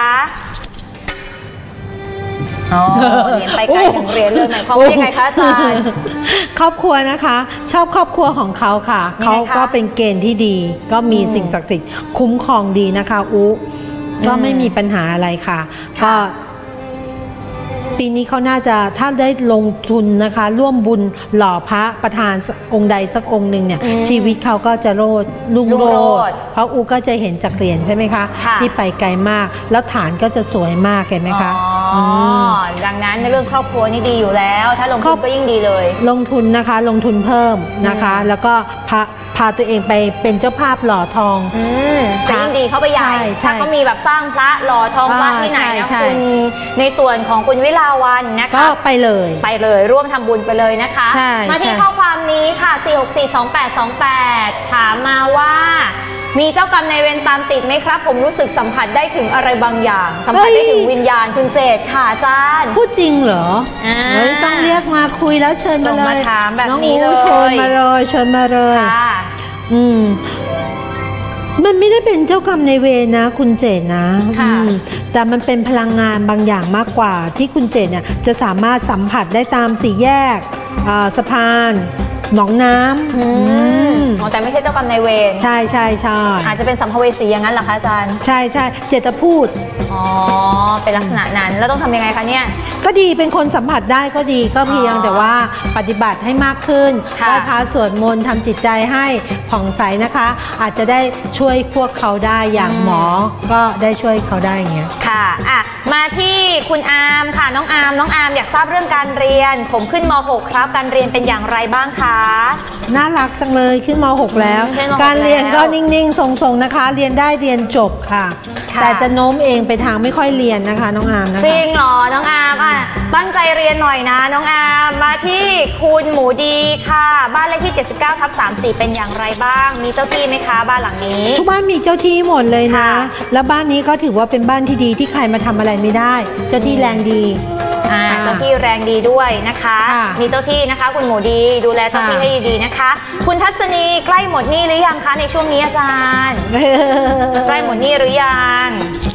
อ๋อเรียนไปไกลถึงเรียนเลยหมายความว่ายังไงคะอาจารย์ครอบครัวนะคะชอบครอบครัวของเขาค่ะเขาก็เป็นเกณฑ์ที่ดีก็มีสิ่งศักดิ์สิทธิ์คุ้มครองดีนะคะอุก็ไม่มีปัญหาอะไรค่ะก็ปีนี้เขาน่าจะถ้าได้ลงทุนนะคะร่วมบุญหล่อพระประธานองค์ใดสักองค์หนึ่งเนี่ยชีวิตเขาก็จะโรดรุ่งโรจน์เพราะอูก็จะเห็นจากเหรียญใช่ไหมคะที่ไปไกลมากแล้วฐานก็จะสวยมากเห็นไหมคะอ๋อดังนั้นในเรื่องครอบครัวนี่ดีอยู่แล้วถ้าลงทุนก็ยิ่งดีเลยลงทุนนะคะลงทุนเพิ่มนะคะแล้วก็พระพาตัวเองไปเป็นเจ้าภาพหล่อทองจะยิ่งดีเข้าไปใหญ่ถ้าเขามีแบบสร้างพระหล่อทองพระที่ไหนนะคุณในส่วนของคุณวิลาวันนะคะก็ไปเลยไปเลยร่วมทำบุญไปเลยนะคะมาที่ข้อความนี้ค่ะสี่ หก สี่ สอง แปด สอง แปดถามมาว่ามีเจ้ากรรมนายเวรตามติดไหมครับผมรู้สึกสัมผัสได้ถึงอะไรบางอย่างสัมผัสได้ถึงวิญญาณคุณเจตค่ะอาจารย์พูดจริงเหรอเฮ้ยต้องเรียกมาคุยแล้วเชิญมาเลยน้องอูเชิญมาเลยเชิญมาเลยอืมมันไม่ได้เป็นเจ้ากรรมนายเวรนะคุณเจตนะแต่มันเป็นพลังงานบางอย่างมากกว่าที่คุณเจตเนี่ยจะสามารถสัมผัสได้ตามสี่แยกสะพานหนองน้ำอ๋อแต่ไม่ใช่เจ้ากรรมนายเวรใช่ใช่ใช่อาจจะเป็นสัมภเวสีอย่างนั้นเหรอคะอาจารย์ใช่ใช่เจตพูดอ๋อเป็นลักษณะนั้นแล้วต้องทำยังไงคะเนี่ยก็ดีเป็นคนสัมผัสได้ก็ดีก็เพียงแต่ว่าปฏิบัติให้มากขึ้นไหว้พระสวดมนต์ทำจิตใจให้ผ่องใสนะคะอาจจะได้ช่วยพวกเขาได้อย่างหมอก็ได้ช่วยเขาได้อย่างเงี้ยค่ะอ่ะมาที่คุณอาร์มค่ะน้องอาร์มน้องอาร์มอยากทราบเรื่องการเรียนผมขึ้นม หกครับการเรียนเป็นอย่างไรบ้างคะน่ารักจังเลยขึ้นม หกแล้วการเรียนก็นิ่งๆทรงๆนะคะเรียนได้เรียนจบค่ะแต่จะโน้มเองไปทางไม่ค่อยเรียนนะคะน้องอาร์มนะคะจริงเหรอน้องอาร์มอ่ะตั้งใจเรียนหน่อยนะน้องอาร์มมาที่คุณหมูดีค่ะบ้านเลขที่เจ็ดสิบเก้าทับสามสิบเป็นอย่างไรบ้างมีเจ้าที่ไหมคะบ้านหลังนี้ทุกบ้านมีเจ้าที่หมดเลยนะแล้วบ้านนี้ก็ถือว่าเป็นบ้านที่ดีที่ใครมาทำอะไรไม่ได้เจ้าที่แรงดีเจ้าที่แรงดีด้วยนะคะมีเจ้าที่นะคะคุณหมูดีดูแลเจ้าที่ให้ดีๆนะคะคุณทัศนีใกล้หมดหนี้หรือยังคะในช่วงนี้อาจารย์ใกล้หมดหนี้หรือยัง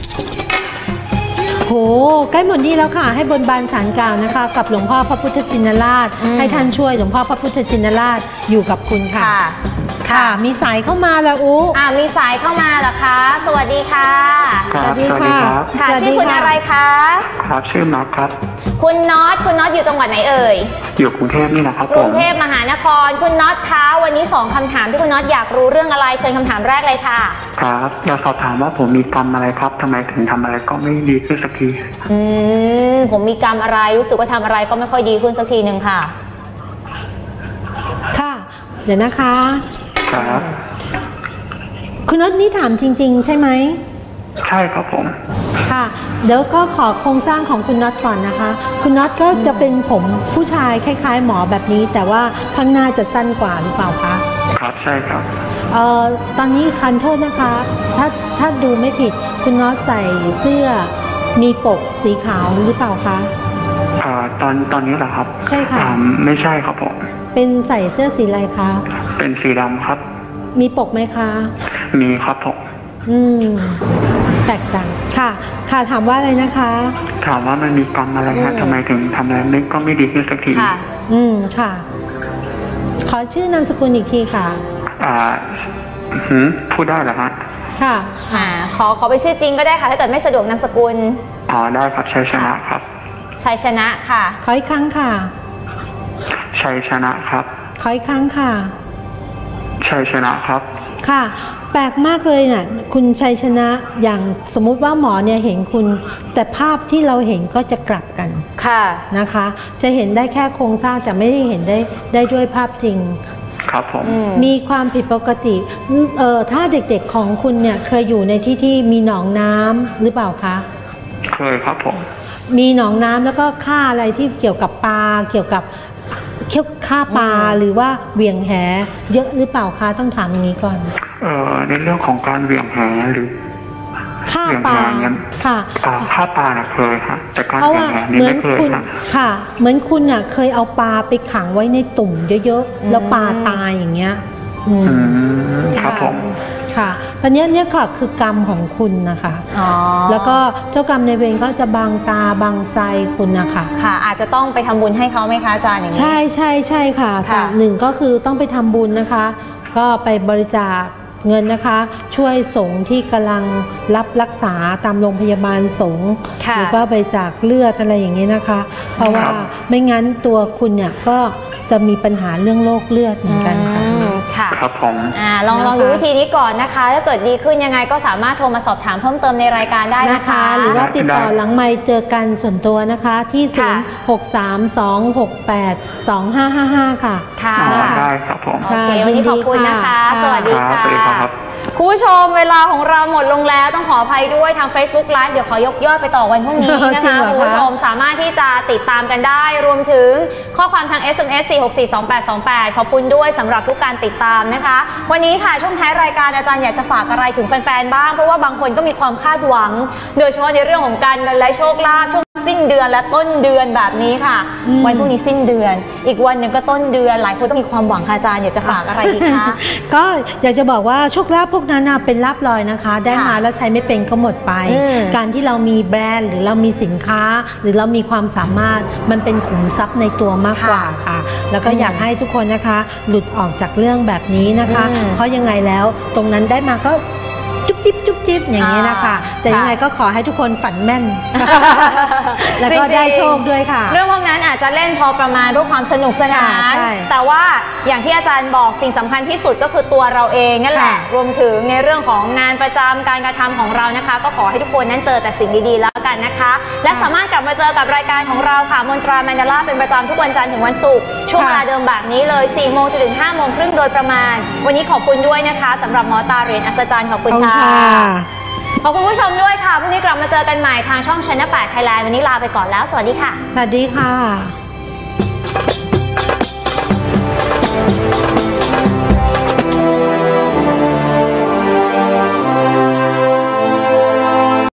โหใกล้หมดหนี้แล้วค่ะให้บนบานศาลกล่าวนะคะกับหลวงพ่อพระพุทธชินราชให้ท่านช่วยหลวงพ่อพระพุทธชินราชอยู่กับคุณค่ะค่ะมีสายเข้ามาแล้วอูอ่ามีสายเข้ามาเหรอคะสวัสดีค่ะสวัสดีค่ะค่ะชื่อคุณอะไรคะครับชื่อน็อตครับคุณน็อตคุณน็อตอยู่จังหวัดไหนเอ่ยอยู่กรุงเทพนี่นะครับกรุงเทพมหานครคุณน็อตคะวันนี้สองคำถามที่คุณน็อตอยากรู้เรื่องอะไรเชิญคำถามแรกเลยค่ะครับอยากสอบถามว่าผมมีกรรมอะไรครับทำไมถึงทำอะไรก็ไม่ดีขึ้นสักทีอืมผมมีกรรมอะไรรู้สึกว่าทำอะไรก็ไม่ค่อยดีขึ้นสักทีหนึ่งค่ะค่ะเดี๋ยวนะคะครับคุณน็อตนี่ถามจริงๆใช่ไหมใช่ครับผมค่ะเดี๋ยวก็ขอโครงสร้างของคุณน็อตก่อนนะคะคุณน็อตก็จะเป็นผมผู้ชายคล้ายๆหมอแบบนี้แต่ว่าข้างหน้าจะสั้นกว่าหรือเปล่าคะครับใช่ครับเอ่อตอนนี้คันโทษนะคะถ้าถ้าดูไม่ผิดคุณน็อตใส่เสื้อมีปกสีขาวหรือเปล่าคะอ่าตอนตอนนี้เหรอครับใช่ค่ะไม่ใช่ครับผมเป็นใส่เสื้อสีอะไรคะเป็นสีดำครับมีปกไหมคะมีครับผมอืมแปลกจังค่ะค่ะถามว่าอะไรนะคะถามว่ามันมีกรรมอะไรฮะทำไมถึงทำอะไรไม่ก็ไม่ดีขึ้นสักทีค่ะอืมค่ะขอชื่อนามสกุลอีกทีค่ะอ่าหืมพูดได้เหรอฮะค่ะอ่าขอขอไปชื่อจริงก็ได้ค่ะถ้าเกิดไม่สะดวกนามสกุลอ๋อได้ครับชัยชนะครับชัยชนะค่ะขออีกครั้งค่ะชัยชนะครับขออีกครั้งค่ะชัยชนะครับค่ะแปลกมากเลยน่ะคุณชัยชนะอย่างสมมุติว่าหมอเนี่ยเห็นคุณแต่ภาพที่เราเห็นก็จะกลับกันค่ะนะคะจะเห็นได้แค่โครงสร้างแต่ไม่ได้เห็นได้ได้ด้วยภาพจริงครับผมมีความผิดปกติเอ่อถ้าเด็กๆของคุณเนี่ยเคยอยู่ในที่ที่มีหนองน้ำหรือเปล่าคะเคยครับผมมีหนองน้ำแล้วก็ฆ่าอะไรที่เกี่ยวกับปลาเกี่ยวกับเขี้ยวฆ่าปลาหรือว่าเหวี่ยงแหเยอะหรือเปล่าคะต้องถามอย่างนี้ก่อนเอ่อในเรื่องของการเหวี่ยงแหหรือฆ่าปลาค่ะฆ่าปลาเคยค่ะแต่การเหวี่ยงแหนี่ไม่เคยค่ะเหมือนคุณน่ะเคยเอาปลาไปขังไว้ในตุ่มเยอะๆแล้วปลาตายอย่างเงี้ยอืมครับผมค่ะตอนนี้เนี่ยค่ะคือกรรมของคุณนะคะแล้วก็เจ้ากรรมในเวรก็จะบังตาบังใจคุณนะคะค่ะอาจจะต้องไปทำบุญให้เขาไหมคะอาจารย์อย่างนี้ใช่ใช่ใช่ค่ะหนึ่งก็คือต้องไปทำบุญนะคะก็ไปบริจาคเงินนะคะช่วยสงฆ์ที่กำลังรับรักษาตามโรงพยาบาลสงฆ์หรือก็บริจาคเลือดอะไรอย่างนี้นะคะเพราะว่าไม่งั้นตัวคุณเนี่ยก็จะมีปัญหาเรื่องโรคเลือดเหมือนกันค่ะค่ะครับผมอ่าลองลองดูวิธีนี้ก่อนนะคะถ้าเกิดดีขึ้นยังไงก็สามารถโทรมาสอบถามเพิ่มเติมในรายการได้นะคะหรือว่าติดต่อหลังไมค์เจอกันส่วนตัวนะคะที่ศูนย์ หก สาม สอง หก แปด สอง ห้า ห้า ห้าค่ะค่ะได้ครับผมโอเควันนี้ขอบคุณนะคะสวัสดีค่ะคุณผู้ชมเวลาของเราหมดลงแล้วต้องขออภัยด้วยทาง Facebook Live เดี๋ยวขอยกยอดไปต่อวันพรุ่งนี้นะคะคุณผู้ชมสามารถที่จะติดตามกันได้รวมถึงข้อความทาง เอส เอ็ม เอส สี่ หก สี่ สอง แปด สอง แปดขอบคุณด้วยสำหรับทุกการติดตามนะคะวันนี้ค่ะช่วงท้ายรายการอาจารย์อยากจะฝากอะไรถึงแฟนๆบ้างเพราะว่าบางคนก็มีความคาดหวังโดยเฉพาะในเรื่องของการเงินและโชคลาภช่วงสิ้นเดือนและต้นเดือนแบบนี้ค่ะวันพรุ่งนี้สิ้นเดือนอีกวันหนึ่งก็ต้นเดือนหลายคนต้องมีความหวังค่ะอาจารย์อยากจะฝากอะไรดีคะก็อยากจะบอกว่าโชคลาภพวกนั้นเป็นลาภลอยนะคะได้มาแล้วใช้ไม่เป็นก็หมดไปการที่เรามีแบรนด์หรือเรามีสินค้าหรือเรามีความสามารถมันเป็นขุมทรัพย์ในตัวมากกว่าค่ะแล้วก็อยากให้ทุกคนนะคะหลุดออกจากเรื่องแบบนี้นะคะเพราะยังไงแล้วตรงนั้นได้มาก็จุ๊บจิ๊บจุ๊บจิ๊บอย่างนี้นะคะแต่ยังไงก็ขอให้ทุกคนฝันแม่นแล้วก็ได้โชคด้วยค่ะเรื่องพวกนั้นอาจจะเล่นพอประมาณด้วยความสนุกสนานแต่ว่าอย่างที่อาจารย์บอกสิ่งสำคัญที่สุดก็คือตัวเราเองนั่นแหละรวมถึงในเรื่องของงานประจำการกระทำของเรานะคะก็ขอให้ทุกคนนั้นเจอแต่สิ่งดีๆแล้วกันนะคะและสามารถกลับมาเจอกับรายการของเราค่ะมนตราแมนดาล่าเป็นประจำทุกวันจันทร์ถึงวันศุกร์ช่วงเวลาเดิมแบบนี้เลยสี่โมงจนถึงห้าโมงครึ่งโดยประมาณวันนี้ขอบคุณด้วยนะคะสำหรับหมอตาเหรียญอัศจรรย์ขอบคุณค่ะขอบคุณผู้ชมด้วยค่ะพรุ่งนี้กลับมาเจอกันใหม่ทางช่อง Channel แปด Thailand วันนี้ลาไปก่อนแล้วสวัสดีค่ะสวัสดีค่ะ